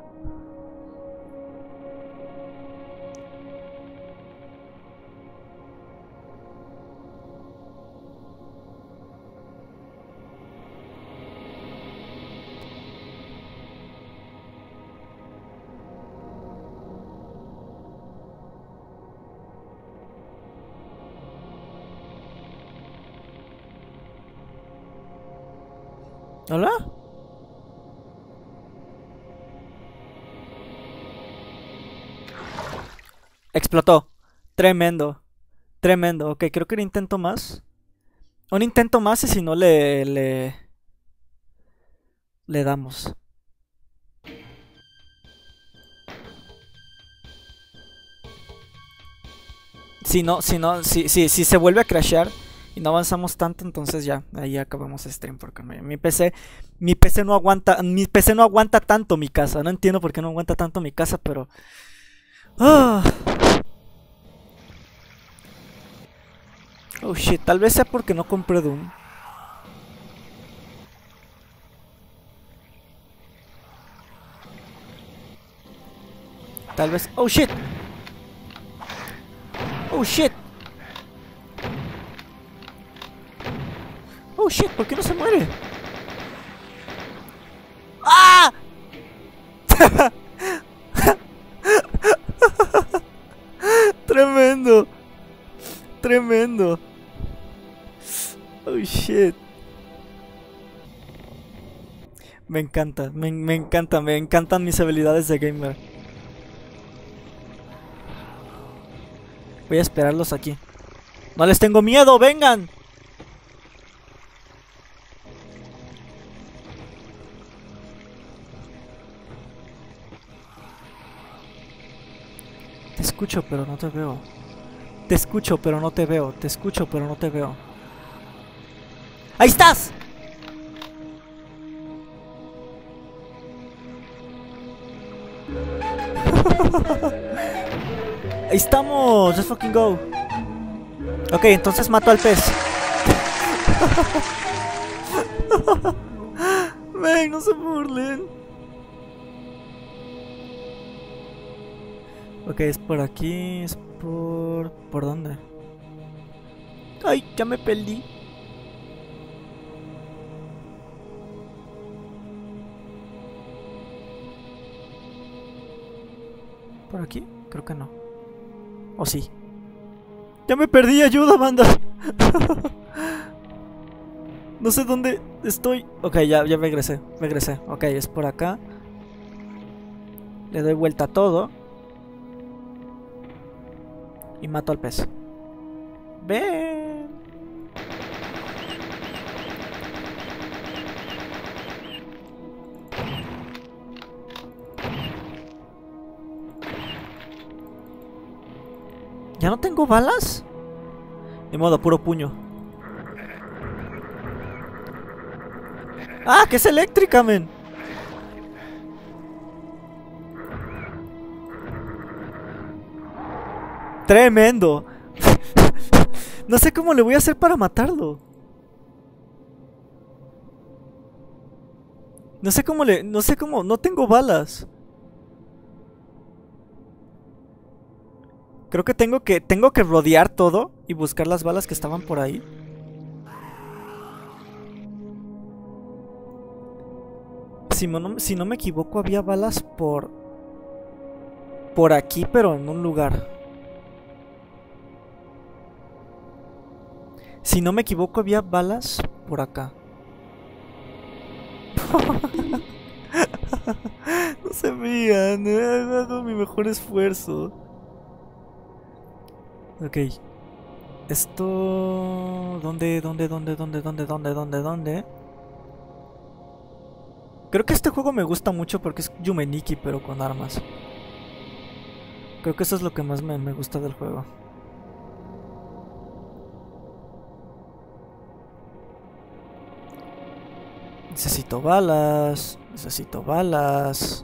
Speaker 1: ¿Hola? Explotó. Tremendo. Tremendo. Ok, creo que un intento más. Un intento más y si no le... Le, le damos. Si no, si no, si, si, si se vuelve a crashear y no avanzamos tanto, entonces ya, ahí acabamos el stream porque mi, mi P C, mi P C no aguanta, mi P C no aguanta tanto mi casa. No entiendo por qué no aguanta tanto mi casa, pero... Oh, oh shit, tal vez sea porque no compré Doom. Tal vez... Oh shit. Oh shit. Oh shit, ¿por qué no se muere? ¡Ah! Tremendo. Tremendo. Oh shit. Me encanta, me, me encanta, me encantan mis habilidades de gamer. Voy a esperarlos aquí. No les tengo miedo, vengan. Te escucho, pero no te veo. Te escucho, pero no te veo. Te escucho, pero no te veo. ¡Ahí estás! Ahí estamos. Let's fucking go. Ok, entonces mato al pez. Ven, no se burlen. Ok, es por aquí. Es por... ¿Por dónde? Ay, ya me perdí. ¿Por aquí? Creo que no. ¿O sí? ¡Ya me perdí! ¡Ayuda, banda! No sé dónde estoy. Ok, ya, ya regresé. Regresé. Ok, es por acá. Le doy vuelta a todo. Y mato al pez. ¡Ven! ¿Ya no tengo balas? De modo, puro puño. ¡Ah! ¡Que es eléctrica, men! ¡Tremendo! No sé cómo le voy a hacer para matarlo. No sé cómo le... No sé cómo... No tengo balas. Creo que tengo que... Tengo que rodear todo y buscar las balas que estaban por ahí. Si no, si no me equivoco, había balas por... Por aquí, pero en un lugar. Si no me equivoco, había balas por acá. No se rían, he dado mi mejor esfuerzo. Ok. Esto... ¿Dónde, dónde, dónde, dónde, dónde, dónde, dónde, dónde? Creo que este juego me gusta mucho porque es Yumeniki, pero con armas. Creo que eso es lo que más me, me gusta del juego. Necesito balas. Necesito balas.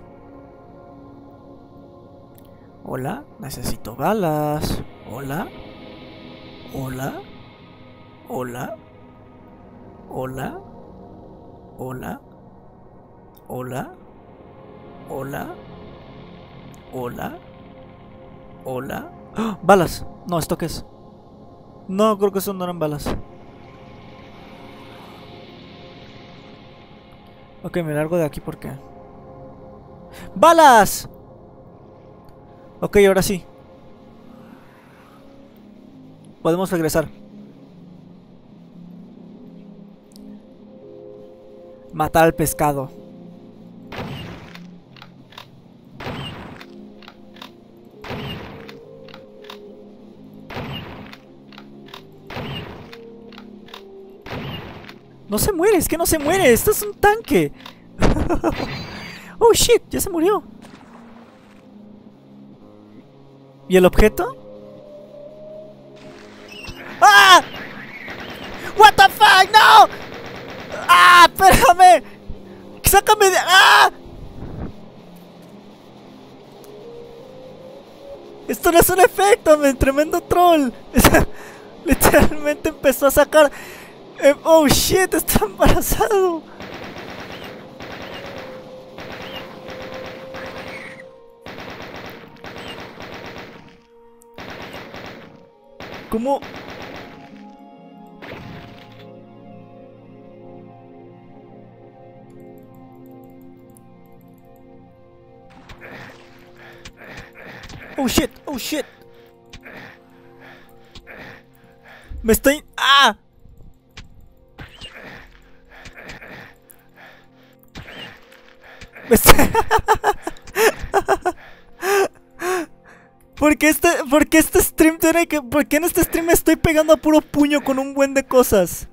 Speaker 1: Hola, necesito balas. Hola. Hola. Hola. Hola. Hola. Hola. Hola. Hola. Hola. ¡Oh! Balas. No, ¿esto qué es? No, creo que eso no eran balas. Ok, me largo de aquí porque... ¡Balas! Ok, ahora sí. Podemos regresar. Matar al pescado. No se muere, es que no se muere. Esto es un tanque. Oh shit, ya se murió. ¿Y el objeto? ¡Ah! What the fuck, no. ¡Ah! Espérame. Sácame de... ¡Ah! Esto no es un efecto, men. Tremendo troll. Literalmente empezó a sacar... Eh, oh shit, está embarazado. ¿Cómo? Oh shit, oh shit. Me estoy... ¡Ah! Me estoy... ¿Por qué este, por qué este stream tiene que... ¿Por qué en este stream me estoy pegando a puro puño con un buen de cosas?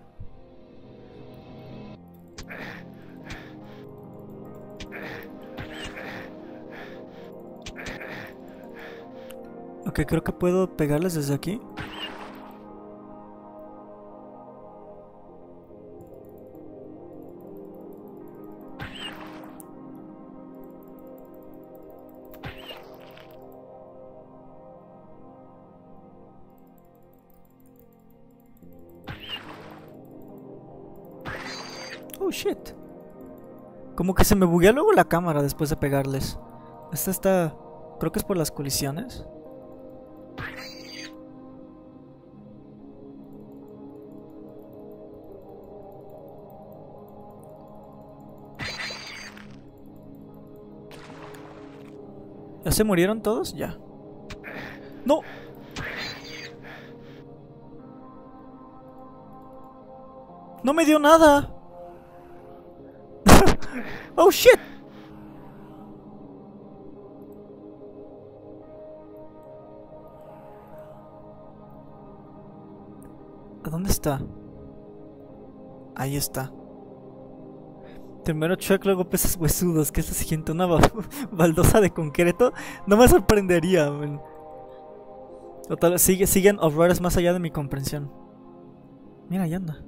Speaker 1: Ok, creo que puedo pegarles desde aquí. Oh shit. Como que se me buguea luego la cámara después de pegarles. Esta está... Creo que es por las colisiones. ¿Ya se murieron todos? Ya. ¡No! ¡No me dio nada! ¡Oh shit! ¿A dónde está? Ahí está. Primero Shrek, luego peces huesudos. ¿Qué es lo siguiente? ¿Una baldosa de concreto? No me sorprendería, man. O tal vez sigue, siguen horrores más allá de mi comprensión. Mira, ahí anda.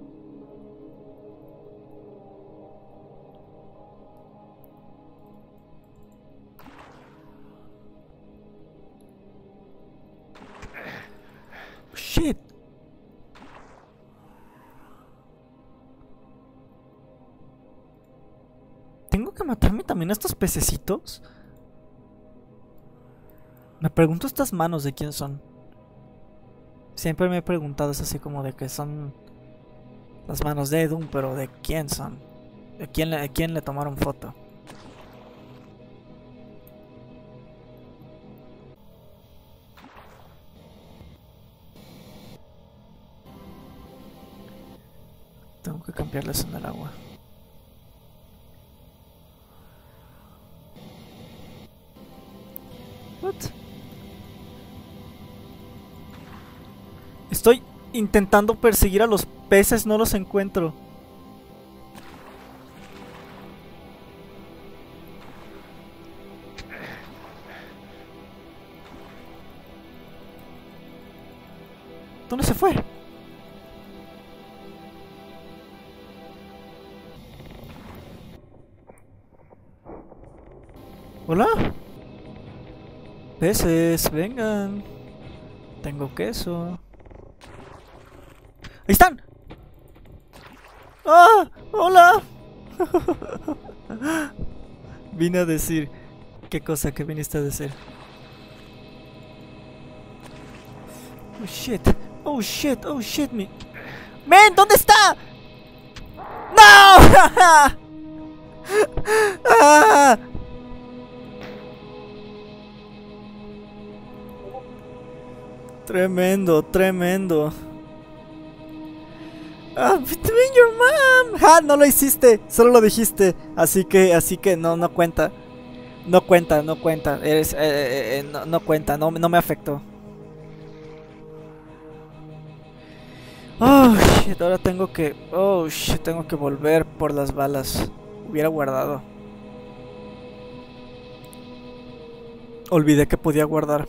Speaker 1: Shit. ¿Tengo que matarme también a estos pececitos? Me pregunto estas manos de quién son. Siempre me he preguntado, es así como de que son las manos de Doom, pero ¿de quién son? ¿De quién le, de quién le tomaron foto? Tengo que cambiarles en el agua. What? Estoy intentando perseguir a los peces, no los encuentro. ¿Dónde se fue? ¿Hola? Peces, vengan. Tengo queso. ¡Ahí están! ¡Ah! ¡Hola! Vine a decir... ¿Qué cosa que viniste a decir? Oh shit, oh shit, oh shit me. ¡Men! ¿Dónde está? ¡No! ¡Ah! Tremendo, tremendo. Ah, between your mom. Ah, no lo hiciste, solo lo dijiste. Así que, así que no, no cuenta. No cuenta, no cuenta. Eres, eh, eh, no, no cuenta, no, no me afectó. Oh shit, ahora tengo que. Oh shit, tengo que volver por las balas. Hubiera guardado. Olvidé que podía guardar.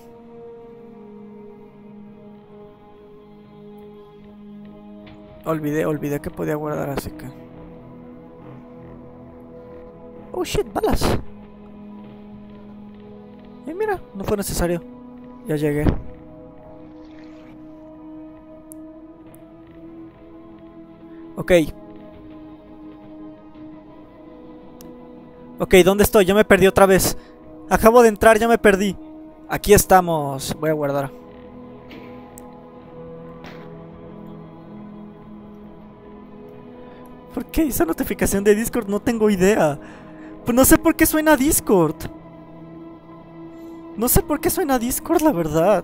Speaker 1: Olvidé, olvidé que podía guardar, así que... Oh shit, balas. Y mira, no fue necesario. Ya llegué. Ok. Ok, ¿dónde estoy? Ya me perdí otra vez. Acabo de entrar, ya me perdí. Aquí estamos. Voy a guardar. ¿Por qué esa notificación de Discord? No tengo idea. Pues no sé por qué suena Discord. No sé por qué suena Discord, la verdad.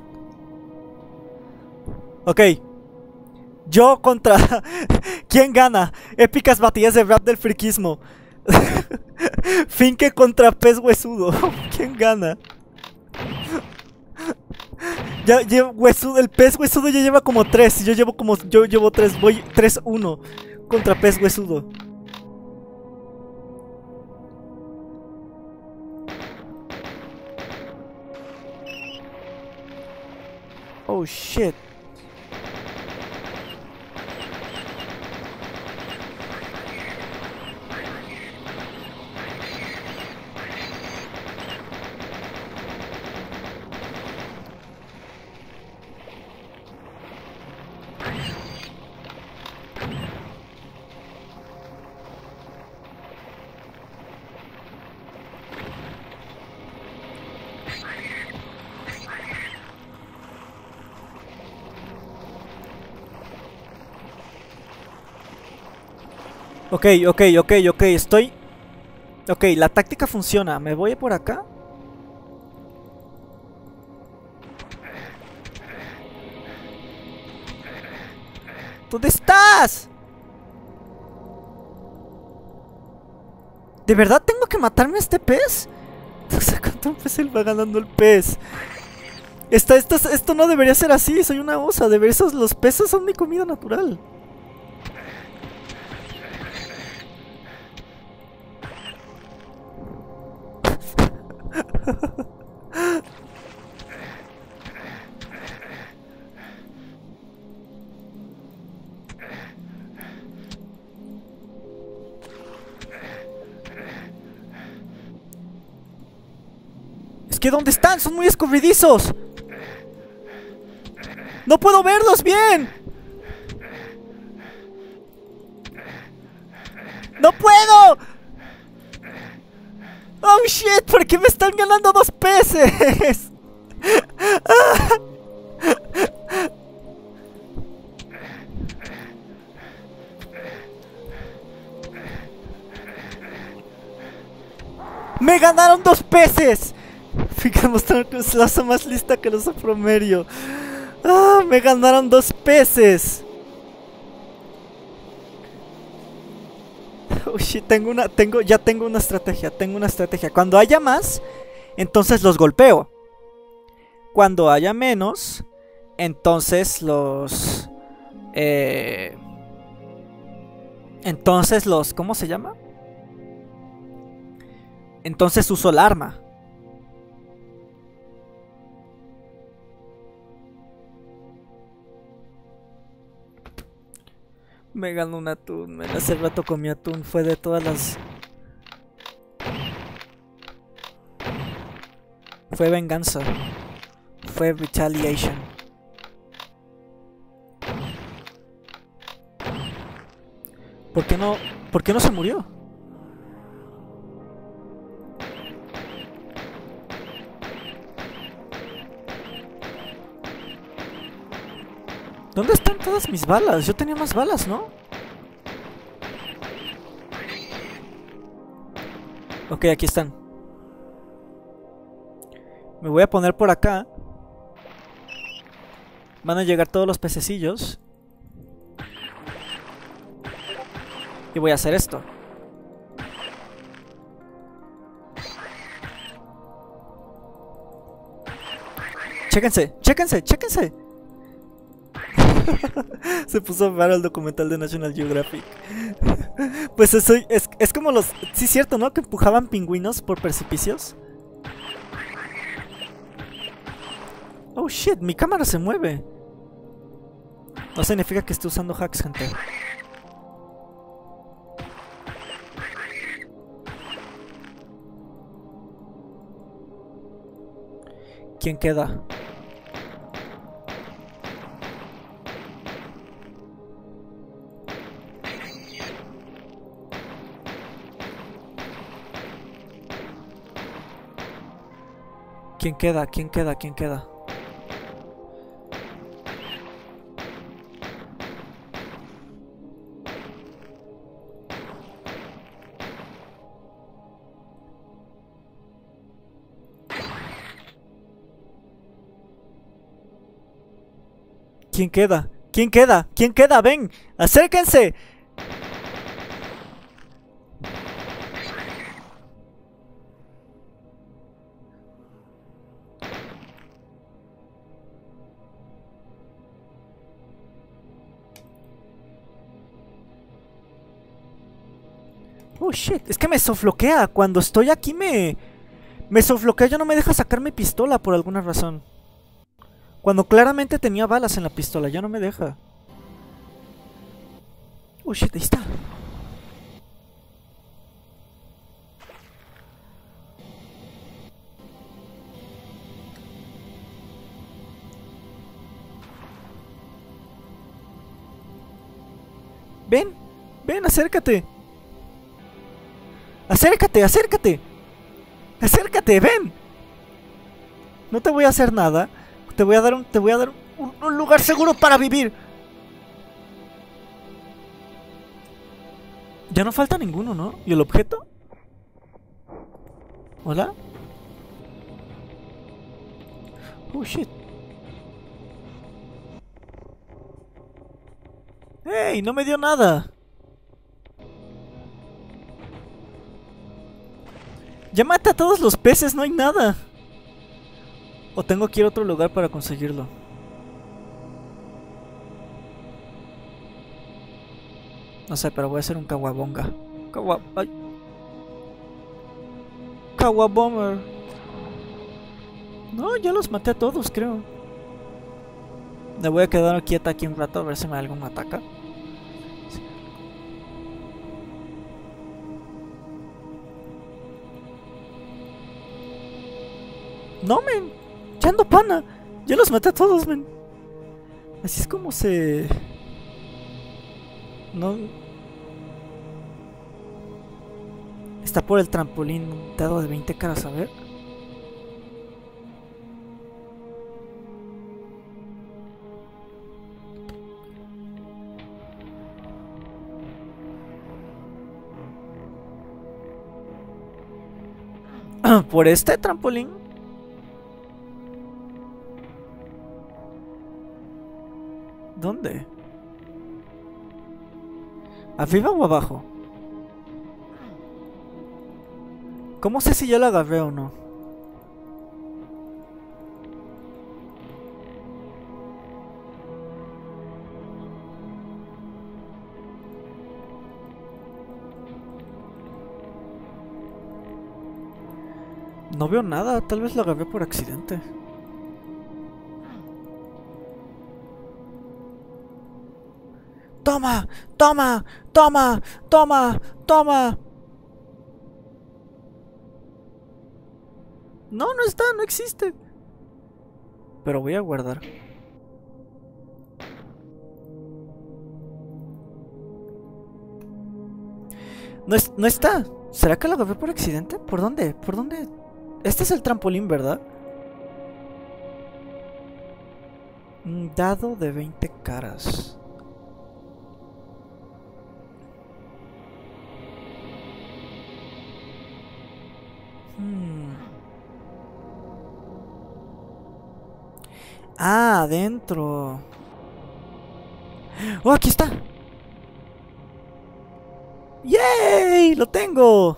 Speaker 1: Ok. Yo contra... ¿Quién gana? Épicas batallas de rap del friquismo. Finke contra pez huesudo. ¿Quién gana? Ya llevo huesudo. El pez huesudo ya lleva como tres. Y yo llevo como... Yo llevo tres. Voy tres uno. Contra pez huesudo. Oh shit. Ok, ok, ok, ok, estoy... Ok, la táctica funciona. ¿Me voy por acá? ¿Dónde estás? ¿De verdad tengo que matarme a este pez? No sé cuánto pez él va ganando el pez. Esta, esto, esto no debería ser así, soy una osa. De ver esos, los peces son mi comida natural. Es que ¿dónde están? Son muy escurridizos. ¡No puedo verlos bien! ¡No puedo! ¡Oh, shit! ¿Por qué me están ganando dos peces? ¡Me ganaron dos peces! Fíjate, mostraron que es la osa más lista que el oso promedio. ¡Ah! ¡Me ganaron dos peces! Oh shit, tengo una, tengo, ya tengo una estrategia, tengo una estrategia. Cuando haya más, entonces los golpeo. Cuando haya menos, entonces los... Eh, entonces los... ¿Cómo se llama? Entonces uso el arma. Me ganó un atún, man. Hace rato comí atún, fue de todas las... Fue venganza. Fue retaliation. ¿Por qué no? ¿Por qué no se murió? ¿Dónde están todas mis balas? Yo tenía más balas, ¿no? Ok, aquí están. Me voy a poner por acá. Van a llegar todos los pececillos. Y voy a hacer esto. Chéquense, chéquense, chéquense. Se puso raro el documental de National Geographic. Pues eso es, es como los... Sí, cierto, ¿no? Que empujaban pingüinos por precipicios. Oh shit, mi cámara se mueve. No significa que esté usando hacks, gente. ¿Quién queda? ¿Quién queda? ¿Quién queda? ¿Quién queda? ¿Quién queda? ¿Quién queda? ¿Quién queda? ¡Ven! ¡Acérquense! Oh shit, es que me sofloquea. Cuando estoy aquí me... Me sofloquea, ya no me deja sacar mi pistola por alguna razón. Cuando claramente tenía balas en la pistola, ya no me deja. Oh shit, ahí está. Ven, ven, acércate. Acércate, acércate. Acércate, ven. No te voy a hacer nada. Te voy a dar un, te voy a dar un, un lugar seguro para vivir. Ya no falta ninguno, ¿no? ¿Y el objeto? ¿Hola? Oh shit. ¡Ey! No me dio nada. Ya mata a todos los peces, no hay nada. O tengo que ir a otro lugar para conseguirlo. No sé, pero voy a hacer un Kawabonga. Kawa... Ay. Kawabomber. No, ya los maté a todos, creo. Me voy a quedar quieta aquí un rato a ver si me alguno ataca. No, men. Ya ando pana. Ya los maté a todos, men. Así es como se... No... Está por el trampolín un dado de veinte caras, a ver. Por este trampolín. ¿Dónde? ¿Arriba o abajo? ¿Cómo sé si ya la agarré o no? No veo nada, tal vez la agarré por accidente. Toma, toma, toma, toma, toma. No, no está, no existe. Pero voy a guardar. No, es, no está. ¿Será que la agarré por accidente? ¿Por dónde? ¿Por dónde? Este es el trampolín, ¿verdad? Un dado de veinte caras. Hmm. Ah, adentro. ¡Oh, aquí está! ¡Yay! ¡Lo tengo!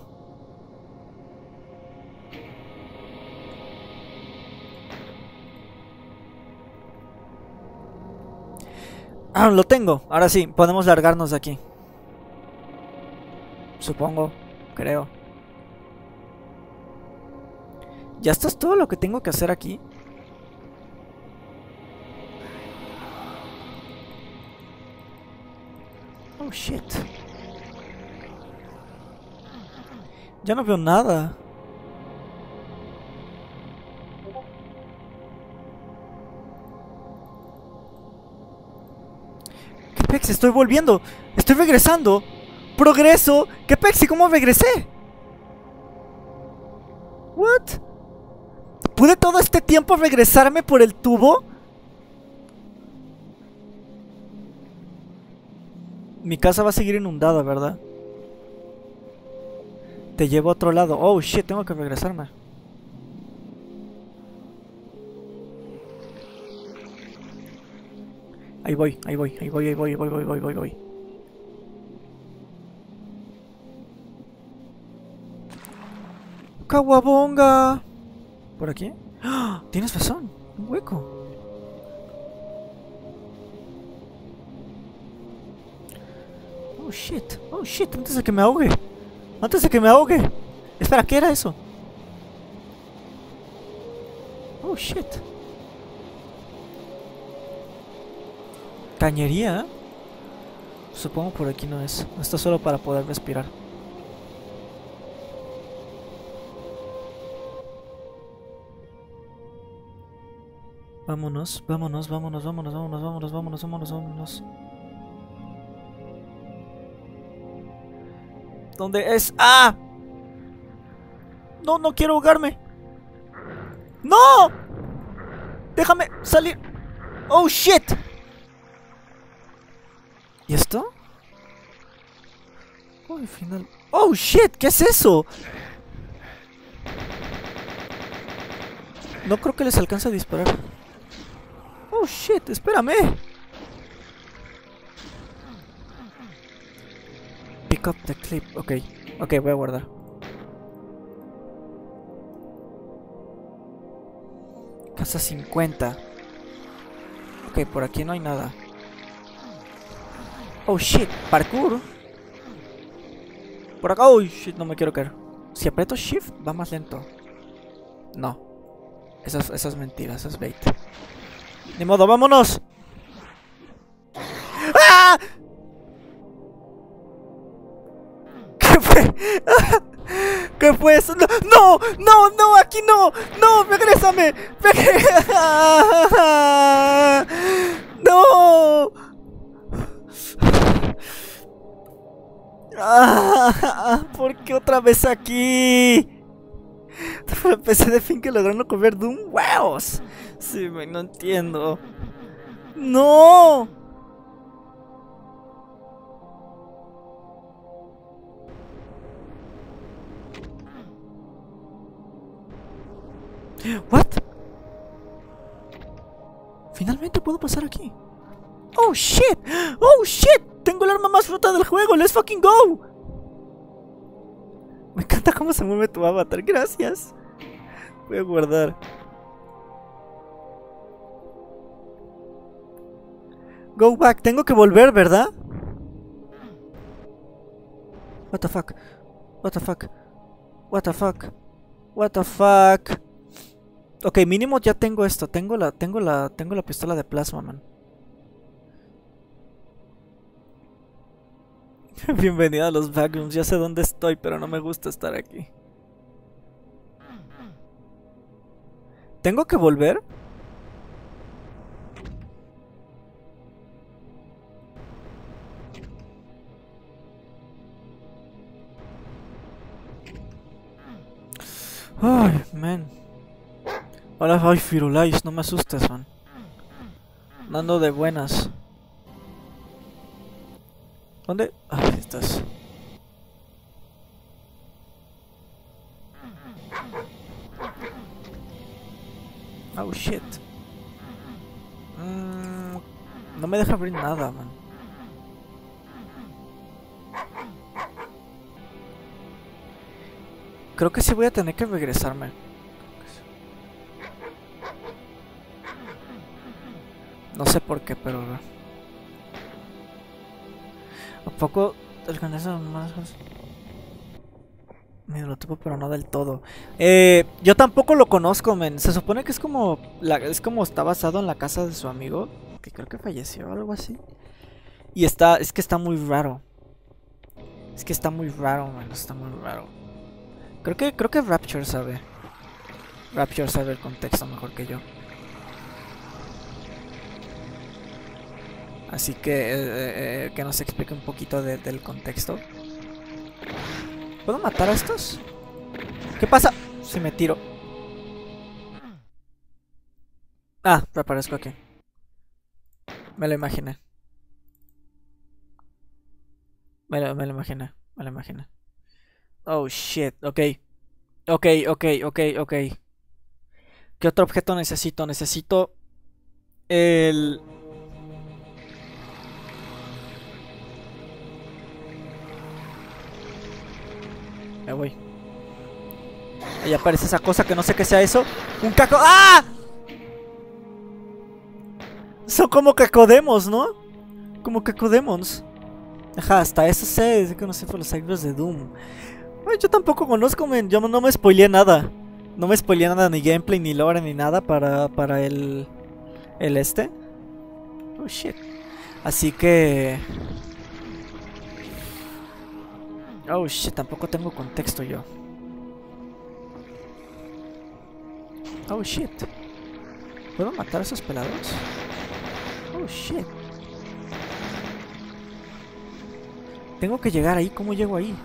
Speaker 1: Ah, lo tengo. Ahora sí, podemos largarnos de aquí. Supongo, creo. ¿Ya esto es todo lo que tengo que hacer aquí? Oh, shit. Ya no veo nada. ¿Qué pex? Estoy volviendo. Estoy regresando. Progreso. ¿Qué pex? ¿Y cómo regresé? What? ¿Pude todo este tiempo regresarme por el tubo? Mi casa va a seguir inundada, ¿verdad? Te llevo a otro lado. Oh, shit, tengo que regresarme. Ahí voy, ahí voy, ahí voy, ahí voy, ahí voy, voy, voy, voy, voy. ¡Kawabonga! ¿Por aquí? ¡Oh! Tienes razón, un hueco. Oh shit, oh shit, antes de que me ahogue. Antes de que me ahogue. Espera, ¿qué era eso? Oh shit. Cañería. Supongo por aquí no es. Esto es solo para poder respirar. Vámonos, vámonos, vámonos, vámonos, vámonos, vámonos, vámonos, vámonos, vámonos. ¿Dónde es? ¡Ah! No, no quiero ahogarme. ¡No! Déjame salir. ¡Oh, shit! ¿Y esto? Oh, al final... ¡Oh, shit! ¿Qué es eso? No creo que les alcance a disparar. ¡Oh, shit! ¡Espérame! Pick up the clip. Ok, ok, voy a guardar. Casa cincuenta. Ok, por aquí no hay nada. Oh shit, parkour. Por acá, oh shit, no me quiero caer. Si aprieto shift, va más lento. No. Eso es, eso es mentira, eso es bait. Ni modo, vámonos. ¡Ah! ¿Qué fue? ¿Qué fue eso? No, no, no, no, aquí no. No, regrésame. No. Ah, ¿por qué otra vez aquí? Empecé de fin que lograron comer Doom. ¡Wow! Sí, no entiendo. ¡No! ¿What? Finalmente puedo pasar aquí. ¡Oh, shit! ¡Oh, shit! Tengo el arma más rota del juego. ¡Let's fucking go! Me encanta cómo se mueve tu avatar. Gracias. Voy a guardar. Go back. Tengo que volver, ¿verdad? What the fuck? What the fuck? What the fuck? What the fuck? Ok, mínimo ya tengo esto. Tengo la, tengo la, tengo la pistola de plasma, man. Bienvenida a los backrooms. Ya sé dónde estoy, pero no me gusta estar aquí. ¿Tengo que volver? Ay, man. Hola, ay, Firulais, no me asustes, man. No ando de buenas. ¿Dónde? Ahí estás. Oh shit. Mm, no me deja abrir nada, man. Creo que sí voy a tener que regresarme. No sé por qué, pero... ¿A poco alcanza más? Medio lo tipo, pero no del todo. Eh, yo tampoco lo conozco, men. Se supone que es como la, es como está basado en la casa de su amigo, que creo que falleció o algo así. Y está, es que está muy raro. Es que está muy raro, man. Está muy raro. Creo que, creo que Rapture sabe. Rapture sabe el contexto mejor que yo. Así que eh, eh, que nos explique un poquito de, del contexto. ¿Puedo matar a estos? ¿Qué pasa si me tiro? Ah, reaparezco aquí. Me lo imaginé. Me lo, me lo imaginé. Me lo imaginé. Oh shit, ok. Ok, ok, ok, ok. ¿Qué otro objeto necesito? Necesito el... Me voy. Ahí aparece esa cosa que no sé qué sea eso. Un caco... ¡Ah! Son como cacodemos, ¿no? Como cacodemons. Ajá, hasta eso sé. Sé que no sé por los libros de Doom. Ay, yo tampoco conozco, men. Yo no me spoileé nada. No me spoileé nada, ni gameplay, ni lore, ni nada para, para el... El este. Oh, shit. Así que... Oh shit, tampoco tengo contexto yo. Oh shit. ¿Puedo matar a esos pelados? Oh shit. Tengo que llegar ahí, ¿cómo llego ahí?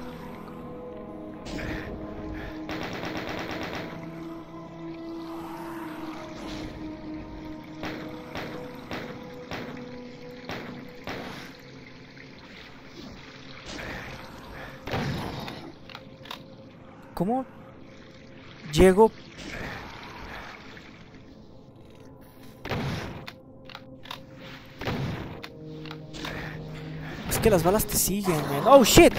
Speaker 1: ¿Cómo llego? Es que las balas te siguen, man. ¡Oh, shit!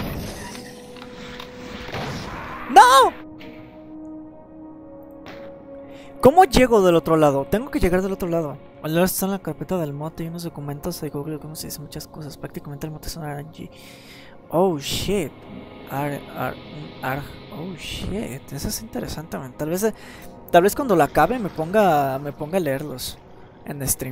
Speaker 1: ¡No! ¿Cómo llego del otro lado? Tengo que llegar del otro lado. Ahora está en la carpeta del mote y unos documentos de Google, como se dice, muchas cosas. Prácticamente el mote es un R N G. Oh shit. Ar, ar, ar, oh shit. Eso es interesante, man. Tal vez, tal vez cuando la acabe me ponga, me ponga a leerlos en stream.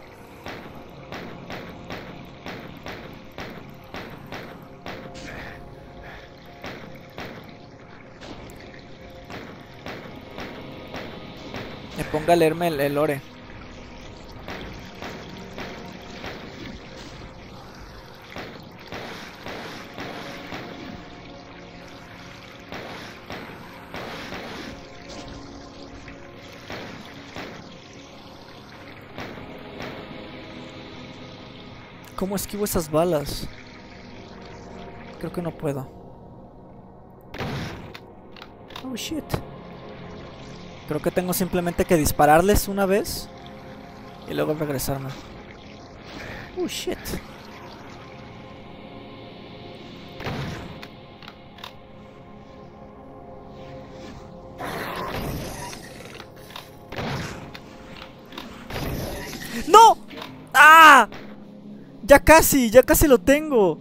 Speaker 1: Me ponga a leerme el, el lore. ¿Cómo esquivo esas balas? Creo que no puedo. Oh shit. Creo que tengo simplemente que dispararles una vez y luego regresarme. Oh shit. ¡No! ¡Ah! Ya casi, ya casi lo tengo.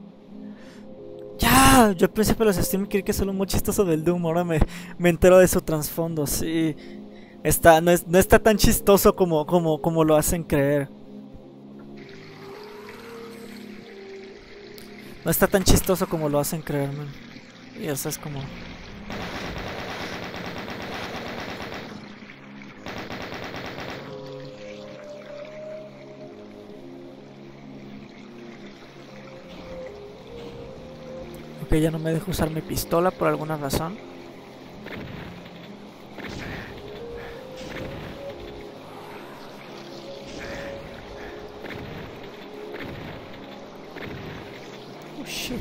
Speaker 1: Ya, yo al principio los stream creí que es solo muy chistoso del Doom. Ahora me, me entero de su trasfondo. Sí, está, no, es, no está tan chistoso como, como, como lo hacen creer. No está tan chistoso como lo hacen creer, man. Y eso es como... Ok, ya no me dejo usar mi pistola por alguna razón. Oh shit.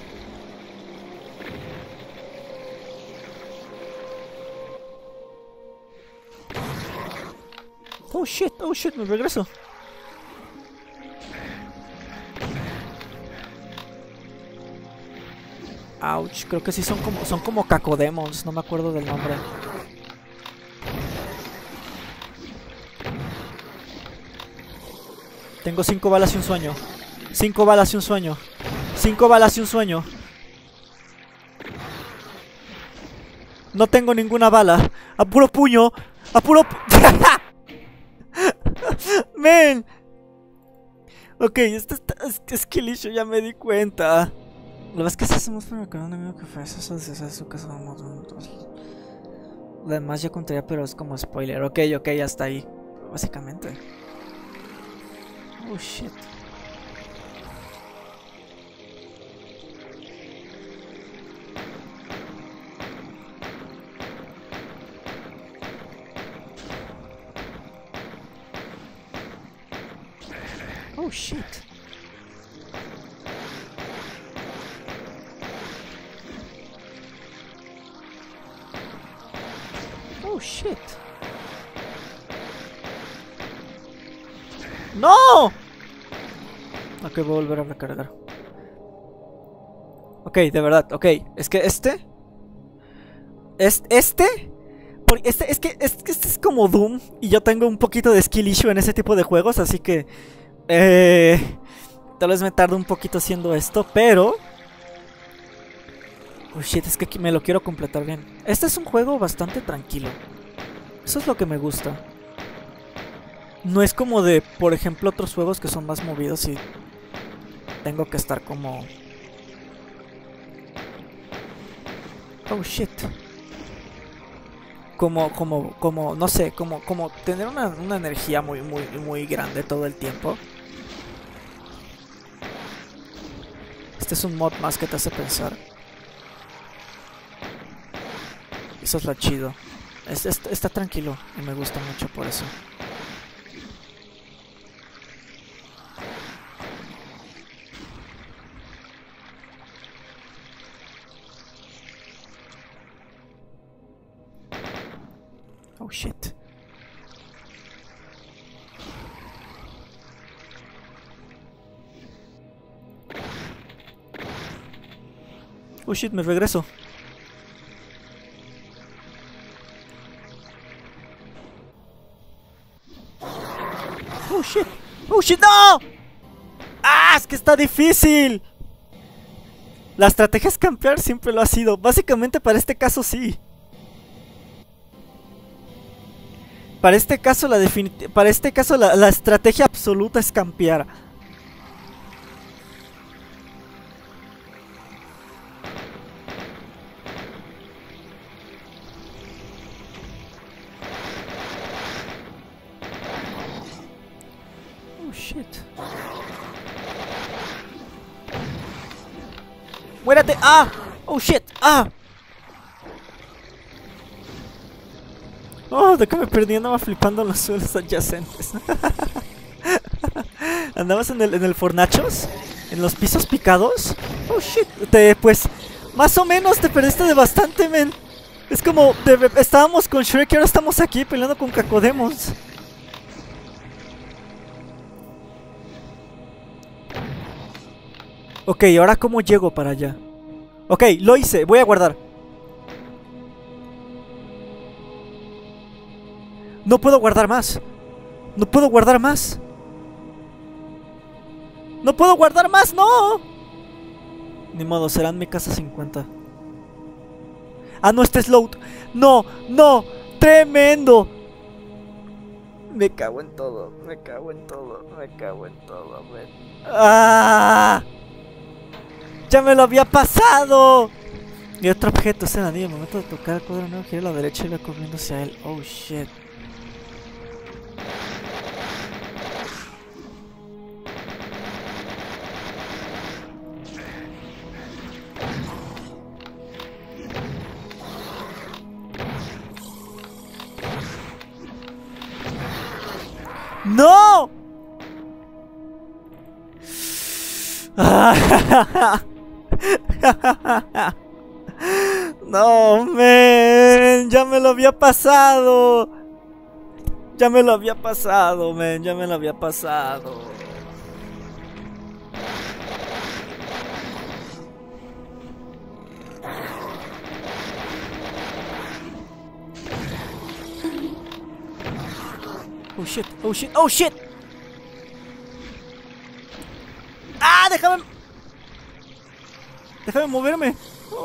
Speaker 1: Oh shit, oh shit, me regreso. Ouch, creo que sí son como son como cacodemons, no me acuerdo del nombre. Tengo cinco balas y un sueño. Cinco balas y un sueño. Cinco balas y un sueño. No tengo ninguna bala. A puro puño. A puro pu Men. Ok, esto está, es, es que licho, ya me di cuenta. Lo que es que hacemos para con un amigo que fue eso, eso es su casa. Lo demás ya contaría, pero es como spoiler. Ok, ok, hasta ahí. Básicamente. Oh shit. Oh shit. Oh shit. ¡No! Ok, voy a volver a recargar. Ok, de verdad, ok. Es que este. Es este. Por, este es que es, este es como Doom. Y yo tengo un poquito de skill issue en ese tipo de juegos. Así que. Eh, tal vez me tarde un poquito haciendo esto. Pero. Oh shit, es que aquí me lo quiero completar bien. Este es un juego bastante tranquilo. Eso es lo que me gusta. No es como de, por ejemplo, otros juegos que son más movidos y tengo que estar como... Oh shit. Como, como, como, no sé, como, como tener una, una energía muy, muy, muy grande todo el tiempo. Este es un mod más que te hace pensar. Eso es lo chido. Es, es, está tranquilo y me gusta mucho por eso. Oh shit. Oh shit, me regreso. shit, no. Ah, es que está difícil. La estrategia es campear, siempre lo ha sido. Básicamente para este caso sí. Para este caso la definit- para este caso la, la estrategia absoluta es campear. Oh shit. ¡Muérate! ¡Ah! ¡Oh shit! ¡Ah! Oh, de que me perdí, andaba flipando en los suelos adyacentes. ¿Andabas en el, en el fornachos? ¿En los pisos picados? Oh shit, te, pues, más o menos te perdiste de bastante, men. Es como, de, estábamos con Shrek y ahora estamos aquí peleando con Cacodemons. Ok, ¿ahora cómo llego para allá? Ok, lo hice, voy a guardar. No puedo guardar más. No puedo guardar más. No puedo guardar más, no. Ni modo, será en mi casa cincuenta. Ah, no, este es load. No, no, tremendo. Me cago en todo, me cago en todo, me cago en todo, man. ¡Ah! ¡Ya me lo había pasado! Y otro objeto, ese nadie. Al momento de tocar el cuadro negro, gira a la derecha y va corriendo hacia él. Oh shit. ¡No! No, men, ya me lo había pasado. Ya me lo había pasado, men, ya me lo había pasado. Oh shit, oh shit, oh shit. Ah, déjame. Déjame moverme.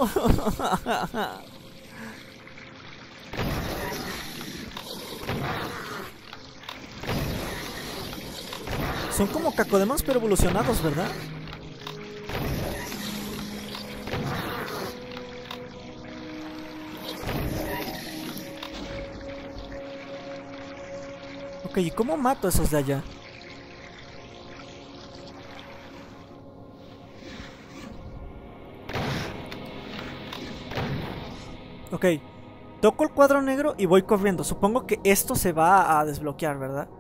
Speaker 1: Son como Cacodemons pero evolucionados, ¿verdad? Ok, ¿y cómo mato a esos de allá? Ok, toco el cuadro negro y voy corriendo. Supongo que esto se va a desbloquear, ¿verdad?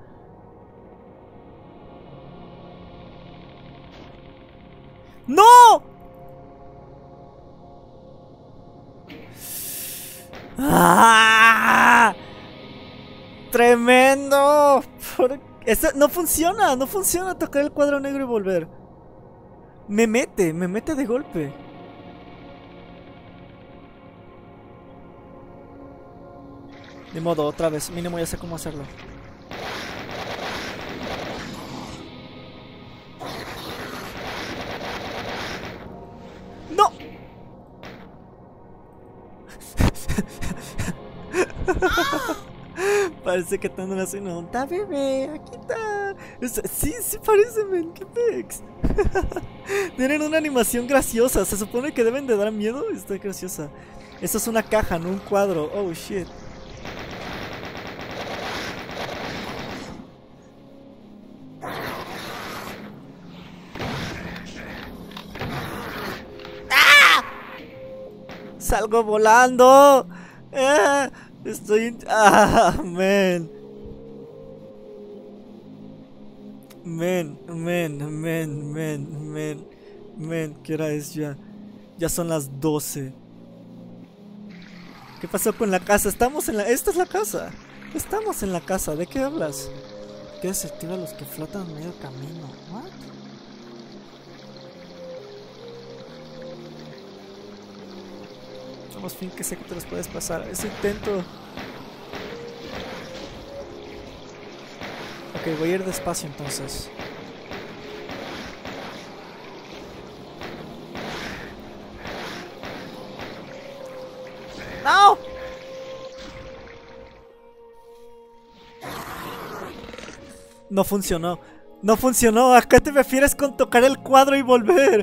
Speaker 1: ¡No! ¡Ah! ¡Tremendo! ¿Por Eso no funciona, no funciona tocar el cuadro negro y volver. Me mete, me mete de golpe. De modo, otra vez, mínimo ya sé cómo hacerlo. ¡No! Parece que están haciendo un bebé, aquí está. Es, sí, sí parece, men, qué pex. Tienen una animación graciosa, se supone que deben de dar miedo, está graciosa. Esto es una caja, no un cuadro, oh shit. Salgo volando. Ah, estoy... Ah, men. Men, men, men, men, men. Men, ¿qué hora es ya? Ya son las doce. ¿Qué pasó con la casa? Estamos en la... Esta es la casa. Estamos en la casa. ¿De qué hablas? ¿Qué desactiva los que flotan en medio camino? ¿What? Vamos, fin, que sé que te los puedes pasar. Eso intento. Ok, voy a ir despacio entonces. No funcionó. No funcionó. ¿A qué te refieres con tocar el cuadro y volver?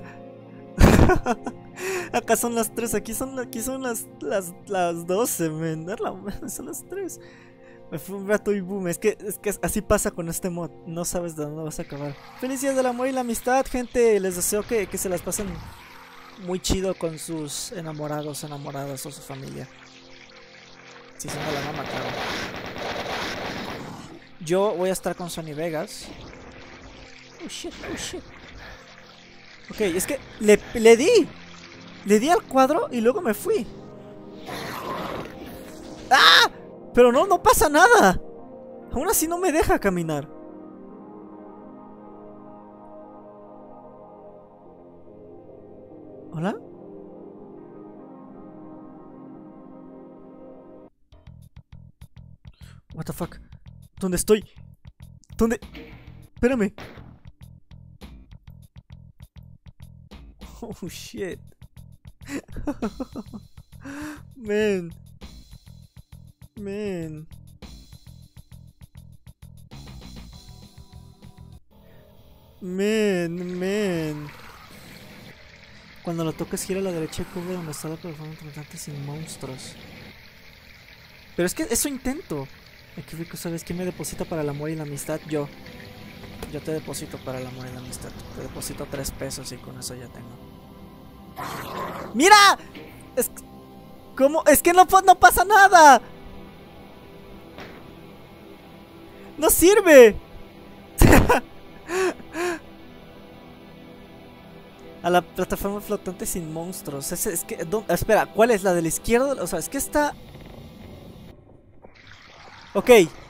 Speaker 1: Acá son las tres. Aquí son, aquí son las, las, las doce, men. Son las tres. Me fue un rato y boom. Es que, es que así pasa con este mod. No sabes de dónde vas a acabar. Felicidades del amor y la amistad, gente. Les deseo que, que se las pasen muy chido con sus enamorados, enamoradas o su familia. Si se me la mama, claro. Yo voy a estar con Sony Vegas. Oh shit, oh shit. Ok, es que le, le di. Le di al cuadro y luego me fui. ¡Ah! Pero no, no pasa nada. Aún así no me deja caminar. ¿Hola? What the fuck? ¿Dónde estoy? ¿Dónde? Espérame. Oh shit. Man. Man. Man, man. Cuando lo toques gira a la derecha y cubre donde está la plataforma importante sin monstruos. Pero es que eso intento. Ay, qué rico, ¿sabes quién me deposita para el amor y la amistad? Yo. Yo te deposito para el amor y la amistad. Te deposito tres pesos y con eso ya tengo. ¡Mira! Es... ¿Cómo? Es que no, no pasa nada. ¡No sirve! A la plataforma flotante sin monstruos. Es, es que... ¿dónde? Espera, ¿cuál es? ¿La de la izquierda? O sea, es que está... Ok.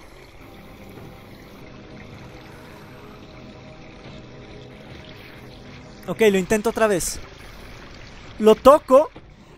Speaker 1: Ok, lo intento otra vez. Lo toco.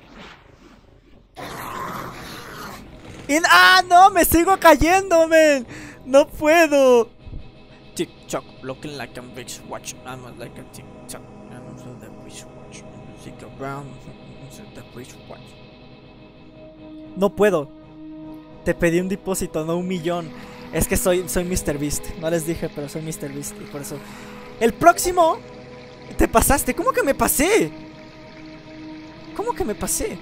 Speaker 1: Y... ¡Ah, no! ¡Me sigo cayendo, men! ¡No puedo! TikTok, looking like a bitch watch. I'm like a TikTok. I'm the bitch watch. Think around. The bitch watch. No puedo. Te pedí un depósito, no un millón. Es que soy, soy míster Beast. No les dije, pero soy míster Beast. Y por eso. El próximo. Te pasaste. ¿Cómo que me pasé? ¿Cómo que me pasé?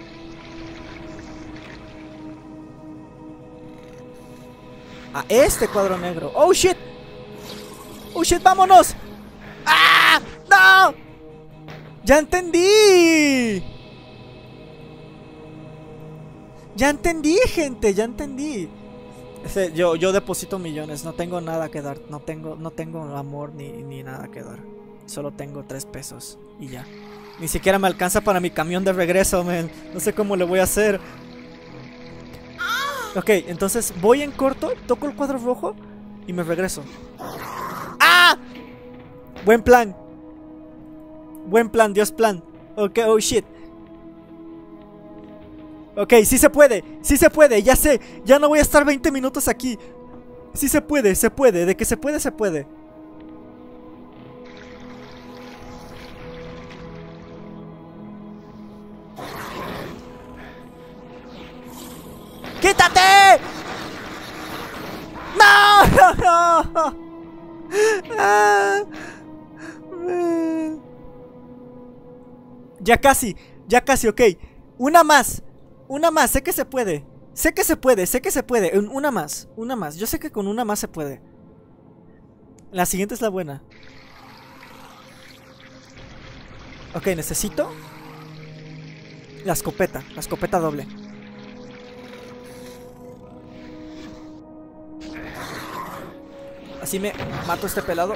Speaker 1: A este cuadro negro. ¡Oh, shit! ¡Oh, shit! ¡Vámonos! ¡Ah! ¡No! ¡Ya entendí! ¡Ya entendí, gente! ¡Ya entendí! Ese, yo, yo deposito millones. No tengo nada que dar. No tengo, no tengo amor ni, ni nada que dar. Solo tengo tres pesos. Y ya. Ni siquiera me alcanza para mi camión de regreso, man. No sé cómo le voy a hacer. Ok, entonces voy en corto, toco el cuadro rojo y me regreso. ¡Ah! Buen plan. Buen plan, Dios plan. Ok, oh shit. Ok, sí se puede, sí se puede, ya sé. Ya no voy a estar veinte minutos aquí. Sí se puede, se puede, de que se puede, se puede. ¡Quítate! ¡No! ¡No! ¡No! Ah, ya casi, ya casi, ok. Una más, una más, sé que se puede. Sé que se puede, sé que se puede. Una más, una más. Yo sé que con una más se puede. La siguiente es la buena. Ok, necesito la escopeta, la escopeta doble. Así me mato a este pelado.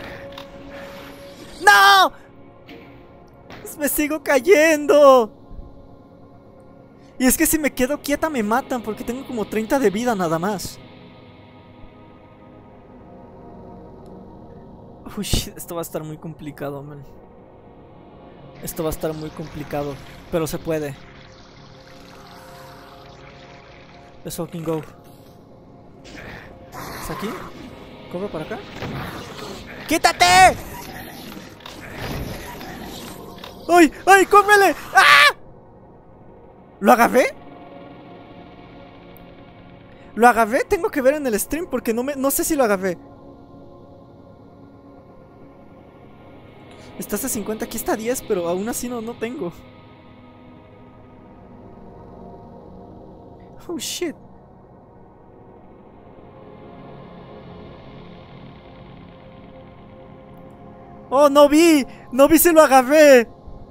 Speaker 1: ¡No! Me sigo cayendo. Y es que si me quedo quieta me matan porque tengo como treinta de vida nada más. Uy, esto va a estar muy complicado, man. Esto va a estar muy complicado. Pero se puede. Let's fucking go. ¿Es aquí? ¿Corro para acá? ¡Quítate! ¡Ay! ¡Ay! ¡Cómele! ¡Ah! ¿Lo agarré? ¿Lo agarré? Tengo que ver en el stream porque no, me, no sé si lo agarré. Estás a cincuenta, aquí está a diez, pero aún así no, no tengo. Oh shit. Oh, no vi. No vi si lo agarré.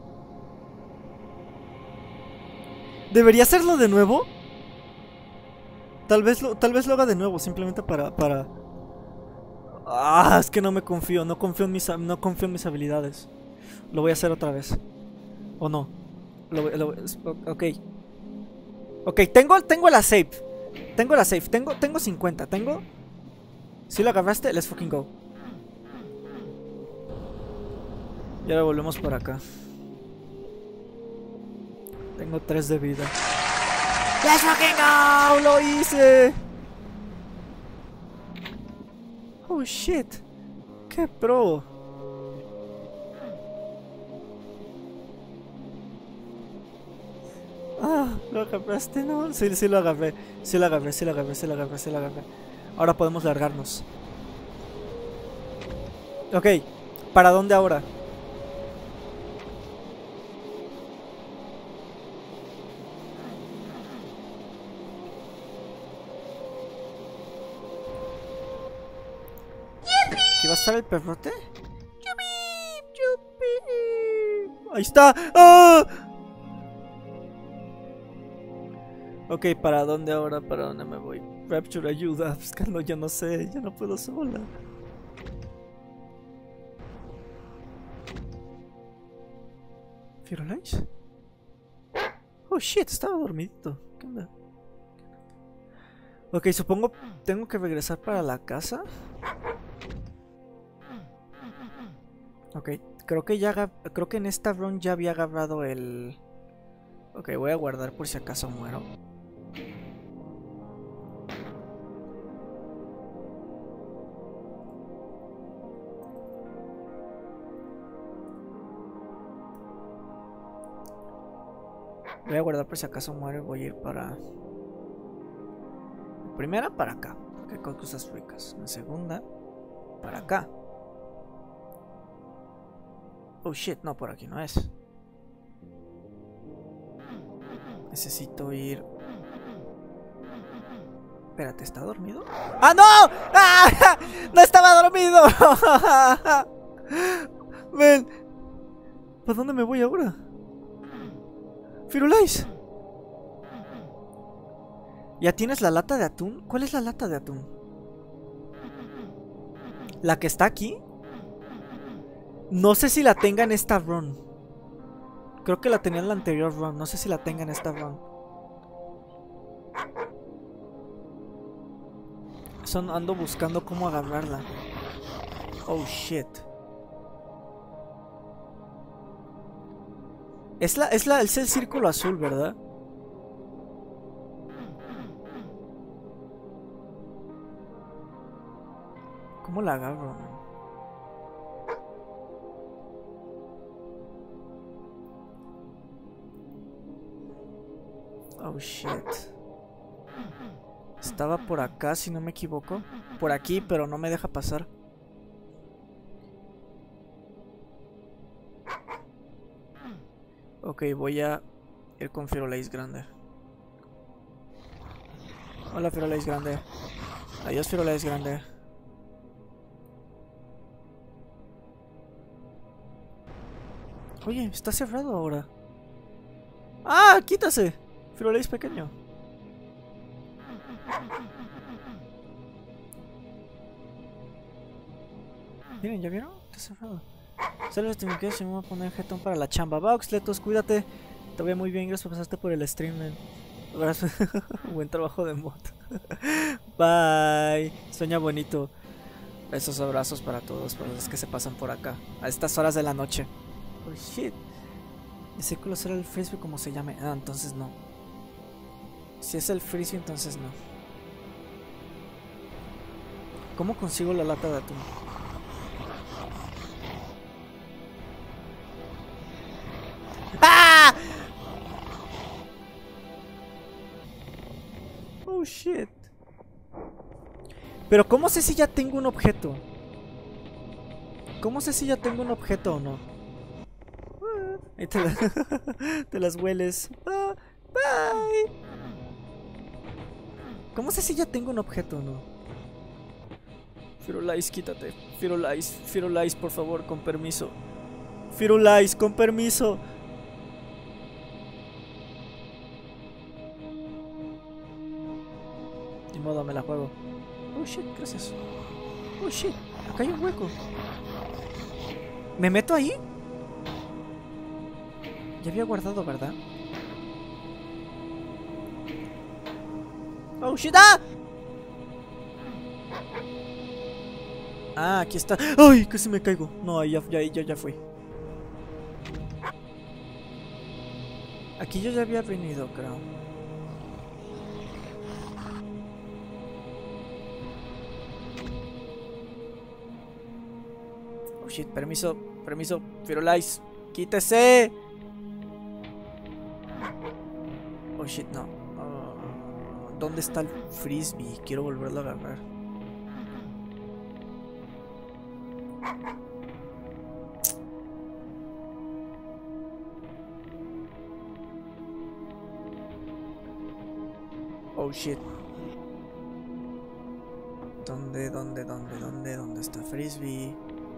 Speaker 1: ¿Debería hacerlo de nuevo? Tal vez lo, tal vez lo haga de nuevo, simplemente para, para... Ah, es que no me confío, no confío en mis, no confío en mis habilidades. Lo voy a hacer otra vez. ¿O no? Lo, lo, ok. Ok, tengo, tengo la save. Tengo la save, tengo, tengo cincuenta, tengo... Si lo agarraste, let's fucking go. Y ahora volvemos por acá. Tengo tres de vida. ¡Let's fucking go! ¡Lo hice! Oh shit. ¡Qué pro! Ah, ¿lo agarraste? No, sí, sí lo agarré. Sí lo agarré, sí lo agarré, sí lo agarré, sí lo agarré. Ahora podemos largarnos. Ok, ¿para dónde ahora? ¿Aquí va a estar el perrote? ¡Yupi! ¡Yupi! ¡Ahí está! ¡Ah! Ok, ¿para dónde ahora? ¿Para dónde me voy? Rapture, ayuda. Buscando, yo no sé. Yo no puedo sola. ¿Firulais? Oh shit, estaba dormidito. ¿Qué onda? Ok, supongo tengo que regresar para la casa. Ok, creo que ya creo que en esta run ya había agarrado el... Ok, voy a guardar por si acaso muero. Voy a guardar por si acaso muero y voy a ir para... En primera, para acá, porque hay cosas ricas. En segunda, para acá. Oh shit, no, por aquí no es. Necesito ir... Espérate, ¿está dormido? ¡Ah, no! ¡Ah! ¡No estaba dormido! Ven. ¿Para dónde me voy ahora? Firulais. ¿Ya tienes la lata de atún? ¿Cuál es la lata de atún? ¿La que está aquí? No sé si la tenga en esta run. Creo que la tenía en la anterior run. No sé si la tenga en esta run. Son, ando buscando cómo agarrarla. Oh shit. Es la, es la, es el círculo azul, ¿verdad? ¿Cómo la agarro? Oh shit. Estaba por acá, si no me equivoco. Por aquí, pero no me deja pasar. Ok, voy a ir con Firulais grande. Hola, Firulais grande. Adiós, Firulais grande. Oye, está cerrado ahora. ¡Ah! ¡Quítase! Firulais pequeño. Miren, ¿ya vieron? Está cerrado. Saludos, te me quedo si me voy a poner jetón para la chamba. Voxletos, cuídate. Te veo muy bien, gracias por pasarte por el stream, man. Gracias. Buen trabajo de mod. Bye. Sueña bonito. Besos, abrazos para todos, para los que se pasan por acá a estas horas de la noche. Oh shit. El círculo será el frisbee, como se llame. Ah, entonces no. Si es el frisbee, entonces no. ¿Cómo consigo la lata de atún? ¡Ah! Oh shit. Pero ¿cómo sé si ya tengo un objeto? ¿Cómo sé si ya tengo un objeto o no? Ahí te, la, te las hueles. Ah, bye. ¿Cómo sé si ya tengo un objeto o no? Firulais, quítate. Firulais, Firulais, por favor, con permiso. Firulais, con permiso. De modo, me la juego. Oh shit, gracias. Oh shit, acá hay un hueco. ¿Me meto ahí? Ya había guardado, ¿verdad? Oh shit, ¡ah! Ah, aquí está. ¡Ay! Casi me caigo. No, ya, ya, ya, ya fui. Aquí yo ya había venido, creo. Oh shit, permiso, permiso, Firulais, quítese. Oh shit, no. Uh, ¿Dónde está el frisbee? Quiero volverlo a agarrar. Oh shit. ¿Dónde, dónde, dónde, dónde, dónde está frisbee?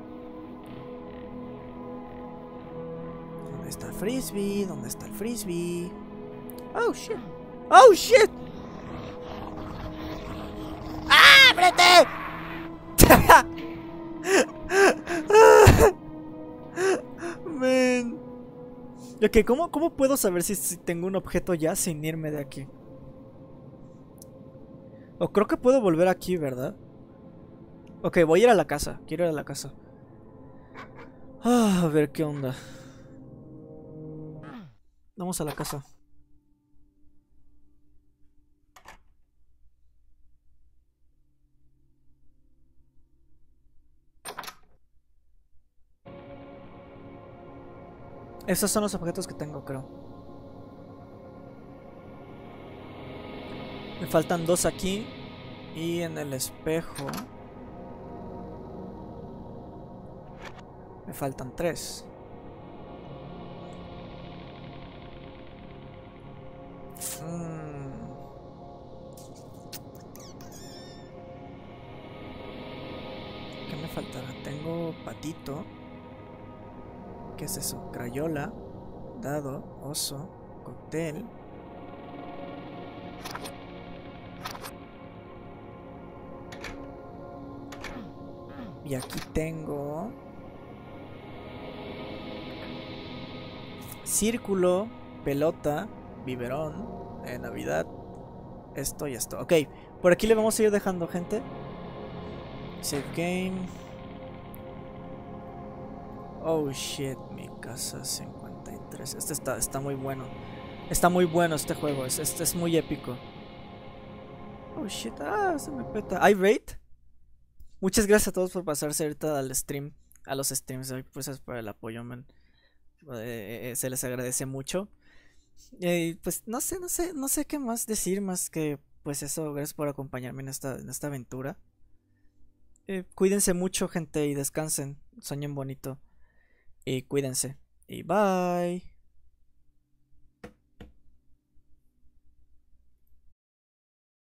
Speaker 1: ¿Dónde está frisbee? ¿Dónde está el frisbee? Oh shit. Oh shit. ¡Ábrete! Man. Ok, ¿cómo, ¿cómo puedo saber si, si tengo un objeto ya sin irme de aquí? O creo que puedo volver aquí, ¿verdad? Ok, voy a ir a la casa. Quiero ir a la casa. Ah, a ver qué onda. Vamos a la casa. Esos son los objetos que tengo, creo. Me faltan dos aquí. Y en el espejo me faltan tres. Mm. ¿Qué me faltará? Tengo patito. ¿Qué es eso? Crayola, dado, oso, cóctel. Y aquí tengo círculo, pelota, biberón, eh, Navidad, esto y esto. Ok, por aquí le vamos a ir dejando, gente. Save game. Oh shit, mi casa cincuenta y tres. Este está, está muy bueno. Está muy bueno este juego. Este es, es muy épico. Oh shit, ah, se me peta. ¿Hay raid? Muchas gracias a todos por pasarse ahorita al stream. A los streams de hoy. Pues es por el apoyo, man. Eh, eh, se les agradece mucho. Eh, pues no sé, no sé, no sé qué más decir más que pues eso. Gracias por acompañarme en esta, en esta aventura. Eh, cuídense mucho, gente, y descansen. Sueñen bonito. Y cuídense. Y bye.